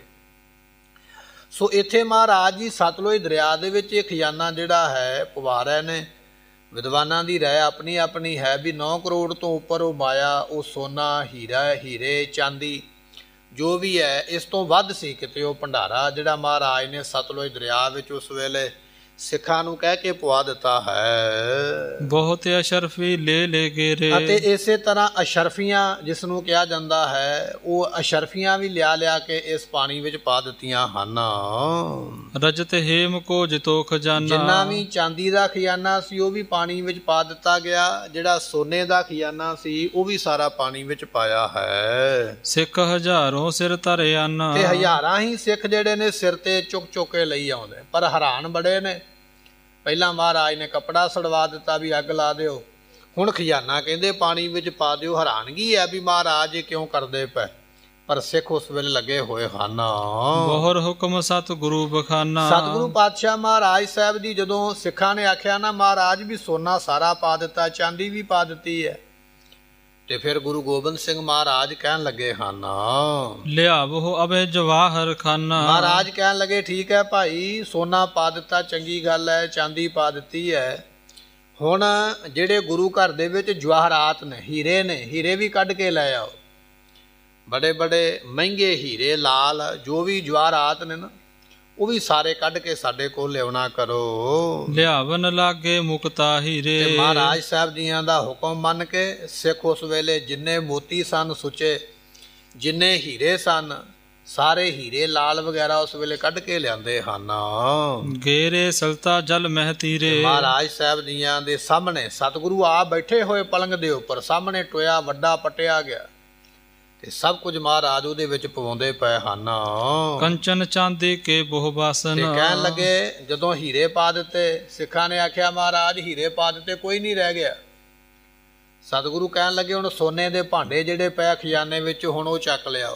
ਸੋ ਇੱਥੇ ਮਹਾਰਾਜ ਜੀ ਸਤਲੁਜ ਦਰਿਆ ਦੇ ਵਿੱਚ ਇਹ ਖਜ਼ਾਨਾ ਜਿਹੜਾ ਹੈ ਪਵਾ ਰਹੇ ਨੇ। ਵਿਦਵਾਨਾਂ ਦੀ ਰਾਏ ਆਪਣੀ ਆਪਣੀ ਹੈ ਵੀ ਨੌ ਕਰੋੜ ਤੋਂ ਉੱਪਰ ਉਹ ਮਾਇਆ, ਉਹ ਸੋਨਾ, ਹੀਰਾ, ਹੀਰੇ, ਚਾਂਦੀ ਜੋ ਵੀ ਹੈ ਇਸ ਤੋਂ ਵੱਧ ਸੀ ਕਿਤੇ ਉਹ ਭੰਡਾਰਾ ਜਿਹੜਾ ਮਹਾਰਾਜ ਨੇ ਸਤਲੁਜ ਦਰਿਆ ਵਿੱਚ ਉਸ ਵੇਲੇ ਸਿੱਖਾਂ ਨੂੰ ਕਹਿ ਕੇ ਪਵਾ ਦਿੱਤਾ ਹੈ। ਬਹੁਤ ਅਸ਼ਰਫੀ ਲੈ ਲੈ ਗੇਰੇ। ਅਤੇ ਇਸੇ ਤਰ੍ਹਾਂ ਅਸ਼ਰਫੀਆਂ ਜਿਸ ਨੂੰ ਕਿਹਾ ਜਾਂਦਾ ਹੈ, ਉਹ ਅਸ਼ਰਫੀਆਂ ਵੀ ਲਿਆ ਲਿਆ ਕੇ ਇਸ ਪਾਣੀ ਵਿੱਚ ਪਾ ਦਿੱਤੀਆਂ ਹਨ। ਰਜਤ ਹੇਮ ਕੋ ਜਿਤੋ ਖਜ਼ਾਨਾ। ਜਿੰਨਾ ਵੀ ਚਾਂਦੀ ਦਾ ਖਜ਼ਾਨਾ ਸੀ ਉਹ ਵੀ ਪਾਣੀ ਵਿੱਚ ਪਾ ਦਿੱਤਾ ਗਿਆ। ਜਿਹੜਾ ਸੋਨੇ ਦਾ ਖਜ਼ਾਨਾ ਸੀ ਉਹ ਵੀ ਸਾਰਾ ਪਾਣੀ ਵਿੱਚ ਪਾਇਆ ਹੈ। ਸਿੱਖ ਹਜ਼ਾਰੋਂ ਸਿਰ ਧਰੇ ਹਨ। ਤੇ ਹਜ਼ਾਰਾਂ ਹੀ ਸਿੱਖ ਜਿਹੜੇ ਨੇ ਸਿਰ ਤੇ ਚੁੱਕ ਚੁੱਕ ਕੇ ਲਈ ਆਉਂਦੇ, ਪਰ ਹੈਰਾਨ ਬੜੇ ਨੇ। ਪਹਿਲਾਂ ਮਹਾਰਾਜ ਨੇ ਕੱਪੜਾ ਸੜਵਾ ਦਿੱਤਾ ਵੀ ਅੱਗ ਲਾ ਦਿਓ, ਹੁਣ ਖਜ਼ਾਨਾ ਕਹਿੰਦੇ ਪਾਣੀ ਵਿੱਚ ਪਾ ਦਿਓ। ਹੈਰਾਨਗੀ ਹੈ ਵੀ ਮਹਾਰਾਜ ਇਹ ਕਿਉਂ ਕਰਦੇ ਪਏ, ਪਰ ਸਿੱਖ ਉਸ ਵੇਲੇ ਲੱਗੇ ਹੋਏ ਹਨ। ਬਹੁਰ ਹੁਕਮ ਸਤਿਗੁਰੂ ਬਖਾਨਾ। ਸਤਿਗੁਰੂ ਪਾਤਸ਼ਾਹ ਮਹਾਰਾਜ ਸਾਹਿਬ ਜੀ ਜਦੋਂ ਸਿੱਖਾਂ ਨੇ ਆਖਿਆ ਨਾ ਮਹਾਰਾਜ ਵੀ ਸੋਨਾ ਸਾਰਾ ਪਾ ਦਿੱਤਾ, ਚਾਂਦੀ ਵੀ ਪਾ ਦਿੱਤੀ ਹੈ, ਤੇ ਫਿਰ ਗੁਰੂ ਗੋਬਿੰਦ ਸਿੰਘ ਮਹਾਰਾਜ ਕਹਿਣ ਲੱਗੇ ਹਨ ਲਿਆਵੋ ਅਬੇ ਜਵਾਹਰ ਖਾਨਾ। ਮਹਾਰਾਜ ਕਹਿਣ ਲੱਗੇ ਠੀਕ ਹੈ ਭਾਈ, ਸੋਨਾ ਪਾ ਦਿੱਤਾ ਚੰਗੀ ਗੱਲ ਹੈ, ਚਾਂਦੀ ਪਾ ਦਿੱਤੀ ਹੈ, ਹੁਣ ਜਿਹੜੇ ਗੁਰੂ ਘਰ ਦੇ ਵਿੱਚ ਜਵਾਹਰਾਤ ਨੇ, ਹੀਰੇ ਨੇ, ਹੀਰੇ ਵੀ ਕੱਢ ਕੇ ਲੈ ਆਓ। ਬੜੇ ਬੜੇ ਮਹਿੰਗੇ ਹੀਰੇ, ਲਾਲ ਜੋ ਵੀ ਜਵਾਹਰਾਤ ਨੇ ਨਾ ਉਹ ਵੀ ਸਾਰੇ ਕੱਢ ਕੇ ਸਾਡੇ ਕੋਲ ਲਿਆਉਣਾ ਕਰੋ। ਲਿਆਵਨ ਲਾਗੇ ਮੁਕਤਾ ਹੀਰੇ। ਤੇ ਮਹਾਰਾਜ ਸਾਹਿਬ ਜੀਆਂ ਦਾ ਹੁਕਮ ਮੰਨ ਕੇ ਸਿੱਖ ਉਸ ਵੇਲੇ ਜਿੰਨੇ ਮੋਤੀ ਸਨ ਸੁੱਚੇ, ਜਿੰਨੇ ਹੀਰੇ ਸਨ, ਸਾਰੇ ਹੀਰੇ ਲਾਲ ਵਗੈਰਾ ਉਸ ਵੇਲੇ ਕੱਢ ਕੇ ਲਿਆਂਦੇ ਹਨ। ਗੇਰੇ ਸਲਤਾ ਜਲ ਮਹਿ ਤੀਰੇ। ਮਹਾਰਾਜ ਸਾਹਿਬ ਜੀਆਂ ਦੇ ਸਾਹਮਣੇ ਸਤਿਗੁਰੂ ਆਪ ਬੈਠੇ ਹੋਏ ਪਲੰਗ ਦੇ ਉੱਪਰ, ਸਾਹਮਣੇ ਟੋਇਆ ਵੱਡਾ ਪਟਿਆ ਗਿਆ ਤੇ ਸਭ ਕੁਝ ਮਹਾਰਾਜ ਉਹਦੇ ਵਿੱਚ ਪਵਾਉਂਦੇ ਪਏ ਹਨ। ਕੰਚਨ ਚਾਂਦੀ ਕੇ ਬਹੁ ਬਾਸਨ। ਤੇ ਕਹਿਣ ਲੱਗੇ ਜਦੋਂ ਹੀਰੇ ਪਾ ਦਿੱਤੇ, ਸਿੱਖਾਂ ਨੇ ਆਖਿਆ ਮਹਾਰਾਜ ਹੀਰੇ ਪਾ ਦਿੱਤੇ, ਕੋਈ ਨਹੀਂ ਰਹਿ ਗਿਆ। ਸਤਿਗੁਰੂ ਕਹਿਣ ਲੱਗੇ ਹੁਣ ਸੋਨੇ ਦੇ ਭਾਂਡੇ ਜਿਹੜੇ ਪਏ ਖਜ਼ਾਨੇ ਵਿੱਚ ਹੁਣ ਉਹ ਚੱਕ ਲਿਆਓ।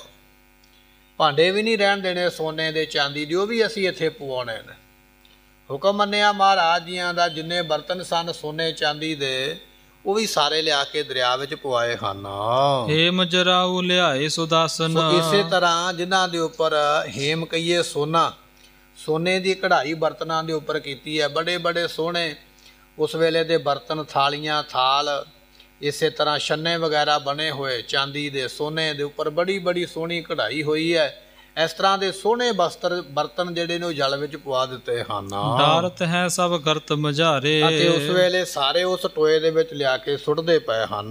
ਭਾਂਡੇ ਵੀ ਨਹੀਂ ਰਹਿਣ ਦੇਣੇ ਸੋਨੇ ਦੇ, ਚਾਂਦੀ ਦੇ, ਉਹ ਵੀ ਅਸੀਂ ਇੱਥੇ ਪਵਾਉਣੇ ਨੇ। ਹੁਕਮ ਮੰਨਿਆ ਮਹਾਰਾਜ ਜੀਆਂ ਦਾ। ਜਿੰਨੇ ਬਰਤਨ ਸਨ ਸੋਨੇ ਚਾਂਦੀ ਦੇ ਉਹ ਵੀ ਸਾਰੇ ਲਿਆ ਕੇ ਦਰਿਆ ਵਿੱਚ ਪਵਾਏ ਹਨ। ਹੇਮ ਜਰਾਉ ਲਿਆਏ ਸੁਦਾਸਨ। ਇਸੇ ਤਰ੍ਹਾਂ ਜਿਨ੍ਹਾਂ ਦੇ ਉੱਪਰ ਹੇਮ ਕਹੀਏ ਸੋਨਾ, ਸੋਨੇ ਦੀ ਕਢਾਈ ਬਰਤਨਾਂ ਦੇ ਉੱਪਰ ਕੀਤੀ ਹੈ, ਬੜੇ ਬੜੇ ਸੋਹਣੇ ਉਸ ਵੇਲੇ ਦੇ ਬਰਤਨ, ਥਾਲੀਆਂ, ਥਾਲ, ਇਸੇ ਤਰ੍ਹਾਂ ਛੰਨੇ ਵਗੈਰਾ ਬਣੇ ਹੋਏ ਚਾਂਦੀ ਦੇ, ਸੋਨੇ ਦੇ ਉੱਪਰ ਬੜੀ ਬੜੀ ਸੋਹਣੀ ਕਢਾਈ ਹੋਈ ਹੈ। ਇਸ ਤਰ੍ਹਾਂ ਦੇ ਸੋਹਣੇ ਬਸਤਰ ਬਰਤਨ ਜਿਹੜੇ ਨੇ ਉਹ ਜਲ ਵਿੱਚ ਪਵਾ ਦਿੱਤੇ ਹਨ। ਡਾਰਤ ਹੈ ਸਭ ਗਰਤ ਮਝਾਰੇ। ਅਤੇ ਉਸ ਵੇਲੇ ਸਾਰੇ ਉਸ ਟੋਏ ਦੇ ਵਿੱਚ ਲਿਆ ਕੇ ਸੁੱਟਦੇ ਪਏ ਹਨ।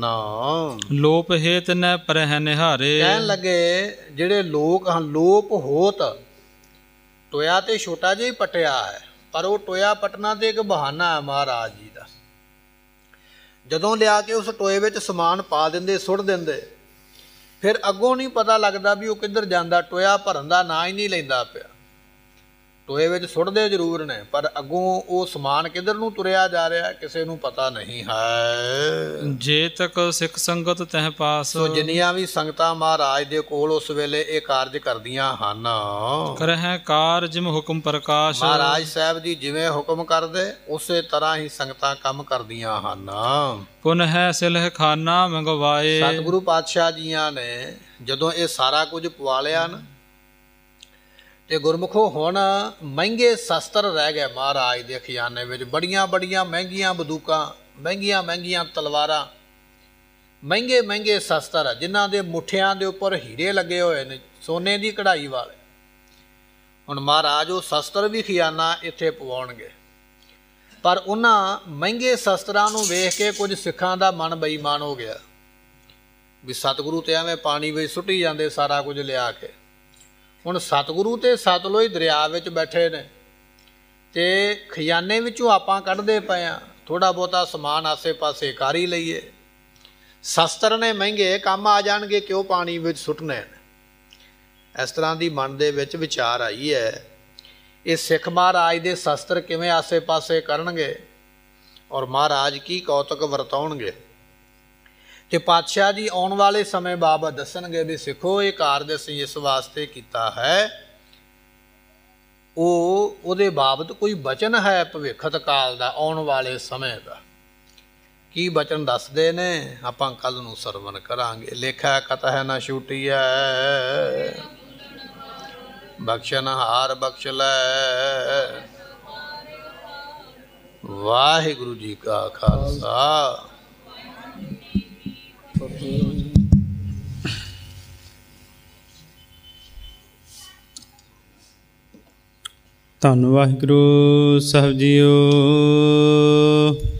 ਲੋਪ ਹੇਤ ਨ ਪਰਹਿ ਨਿਹਾਰੇ। ਕਹਿਣ ਲੱਗੇ ਜਿਹੜੇ ਲੋਕ ਹਨ, ਲੋਪ ਹੋਤ, ਟੋਇਆ ਤੇ ਛੋਟਾ ਜਿਹਾ ਹੀ ਪਟਿਆ ਹੈ, ਪਰ ਉਹ ਟੋਇਆ ਪਟਣਾ ਤੇ ਇੱਕ ਬਹਾਨਾ ਹੈ ਮਹਾਰਾਜ ਜੀ ਦਾ। ਜਦੋਂ ਲਿਆ ਕੇ ਉਸ ਟੋਏ ਵਿੱਚ ਸਮਾਨ ਪਾ ਦਿੰਦੇ, ਸੁੱਟ ਦਿੰਦੇ, ਫਿਰ ਅੱਗੋਂ ਨਹੀਂ ਪਤਾ ਲੱਗਦਾ ਵੀ ਉਹ ਕਿੱਧਰ ਜਾਂਦਾ। ਟੋਇਆ ਭਰਨ ਦਾ ਨਾਂ ਹੀ ਨਹੀਂ ਲੈਂਦਾ ਪਿਆ। ਟੋਏ ਵਿੱਚ ਸੁੱਟਦੇ ਜ਼ਰੂਰ ਨੇ, ਪਰ ਅੱਗੋਂ ਉਹ ਸਮਾਨ ਕਿੱਧਰ ਨੂੰ ਤੁਰਿਆ ਜਾ ਰਿਹਾ ਕਿਸੇ ਨੂੰ ਪਤਾ ਨਹੀਂ ਹੈ। ਜੇ ਤੱਕ ਸਿੱਖ ਸੰਗਤ ਤਹਿ ਪਾਸ। ਸੋ ਜਿੰਨੀਆਂ ਵੀ ਸੰਗਤਾਂ ਮਹਾਰਾਜ ਦੇ ਕੋਲ ਉਸ ਵੇਲੇ ਇਹ ਕਾਰਜ ਕਰਦੀਆਂ ਹਨ, ਕਰਹਿ ਕਾਰ ਜਿਮ ਹੁਕਮ ਪ੍ਰਕਾਸ਼। ਮਹਾਰਾਜ ਸਾਹਿਬ ਜੀ ਜਿਵੇਂ ਹੁਕਮ ਕਰਦੇ ਉਸੇ ਤਰ੍ਹਾਂ ਹੀ ਸੰਗਤਾਂ ਕੰਮ ਕਰਦੀਆਂ ਹਨ। ਪੁਨਹ ਸਿਲਹ ਖਾਨਾ ਮੰਗਵਾਏ। ਸਤਿਗੁਰੂ ਪਾਤਸ਼ਾਹ ਜੀਆਂ ਨੇ ਜਦੋਂ ਇਹ ਸਾਰਾ ਕੁਝ ਪਵਾ ਲਿਆ ਨਾ, ਤੇ ਗੁਰਮੁਖੋ ਹੁਣ ਮਹਿੰਗੇ ਸ਼ਸਤਰ ਰਹਿ ਗਏ ਮਹਾਰਾਜ ਦੇ ਖਜ਼ਾਨੇ ਵਿੱਚ। ਬੜੀਆਂ ਬੜੀਆਂ ਮਹਿੰਗੀਆਂ ਬੰਦੂਕਾਂ, ਮਹਿੰਗੀਆਂ ਮਹਿੰਗੀਆਂ ਤਲਵਾਰਾਂ, ਮਹਿੰਗੇ ਮਹਿੰਗੇ ਸ਼ਸਤਰ ਜਿਨ੍ਹਾਂ ਦੇ ਮੁੱਠਿਆਂ ਦੇ ਉੱਪਰ ਹੀਰੇ ਲੱਗੇ ਹੋਏ ਨੇ, ਸੋਨੇ ਦੀ ਕਢਾਈ ਵਾਲੇ। ਹੁਣ ਮਹਾਰਾਜ ਉਹ ਸ਼ਸਤਰ ਵੀ ਖਜ਼ਾਨਾ ਇੱਥੇ ਪਵਾਉਣਗੇ। ਪਰ ਉਹਨਾਂ ਮਹਿੰਗੇ ਸ਼ਸਤਰਾਂ ਨੂੰ ਵੇਖ ਕੇ ਕੁਝ ਸਿੱਖਾਂ ਦਾ ਮਨ ਬੇਈਮਾਨ ਹੋ ਗਿਆ ਵੀ ਸਤਿਗੁਰੂ ਤੇ ਐਵੇਂ ਪਾਣੀ ਵਿੱਚ ਸੁੱਟੀ ਜਾਂਦੇ ਸਾਰਾ ਕੁਝ ਲਿਆ ਕੇ। ਹੁਣ ਸਤਿਗੁਰੂ ਤੇ ਸਤਲੁਜ ਦਰਿਆ ਵਿੱਚ ਬੈਠੇ ਨੇ ਤੇ ਖਜ਼ਾਨੇ ਵਿੱਚੋਂ ਆਪਾਂ ਕੱਢਦੇ ਪਏ ਹਾਂ, ਥੋੜ੍ਹਾ ਬਹੁਤਾ ਸਮਾਨ ਆਸੇ ਪਾਸੇ ਕਰ ਹੀ ਲਈਏ। ਸ਼ਸਤਰ ਨੇ ਮਹਿੰਗੇ, ਕੰਮ ਆ ਜਾਣਗੇ, ਕਿਉਂ ਪਾਣੀ ਵਿੱਚ ਸੁੱਟਣੇ ਨੇ। ਇਸ ਤਰ੍ਹਾਂ ਦੀ ਮਨ ਦੇ ਵਿੱਚ ਵਿਚਾਰ ਆਈ ਹੈ। ਇਹ ਸਿੱਖ ਮਹਾਰਾਜ ਦੇ ਸ਼ਸਤਰ ਕਿਵੇਂ ਆਸੇ ਪਾਸੇ ਕਰਨਗੇ ਔਰ ਮਹਾਰਾਜ ਕੀ ਕੌਤਕ ਵਰਤਾਉਣਗੇ। ਤੇ ਪਾਤਸ਼ਾਹ ਜੀ ਆਉਣ ਵਾਲੇ ਸਮੇਂ ਬਾਬਤ ਦੱਸਣਗੇ ਵੀ ਸਿੱਖੋ ਇਹ ਕਾਰਜ ਅਸੀਂ ਇਸ ਵਾਸਤੇ ਕੀਤਾ ਹੈ। ਉਹ ਉਹਦੇ ਬਾਬਤ ਕੋਈ ਬਚਨ ਹੈ ਭਵਿੱਖਤ ਕਾਲ ਦਾ, ਆਉਣ ਵਾਲੇ ਸਮੇਂ ਦਾ, ਕੀ ਬਚਨ ਦੱਸਦੇ ਨੇ ਆਪਾਂ ਕੱਲ ਨੂੰ ਸਰਵਣ ਕਰਾਂਗੇ। ਲੇਖਾ ਕਤਹਿ ਨਾ ਛੂਟੀਐ, ਬਖਸ਼ਨ ਹਾਰ ਬਖਸ਼ ਲੈ। ਵਾਹਿਗੁਰੂ ਜੀ ਕਾ ਖਾਲਸਾ। ਧੰਨ ਵਾਹਿਗੁਰੂ ਸਾਹਿਬ ਜੀਓ।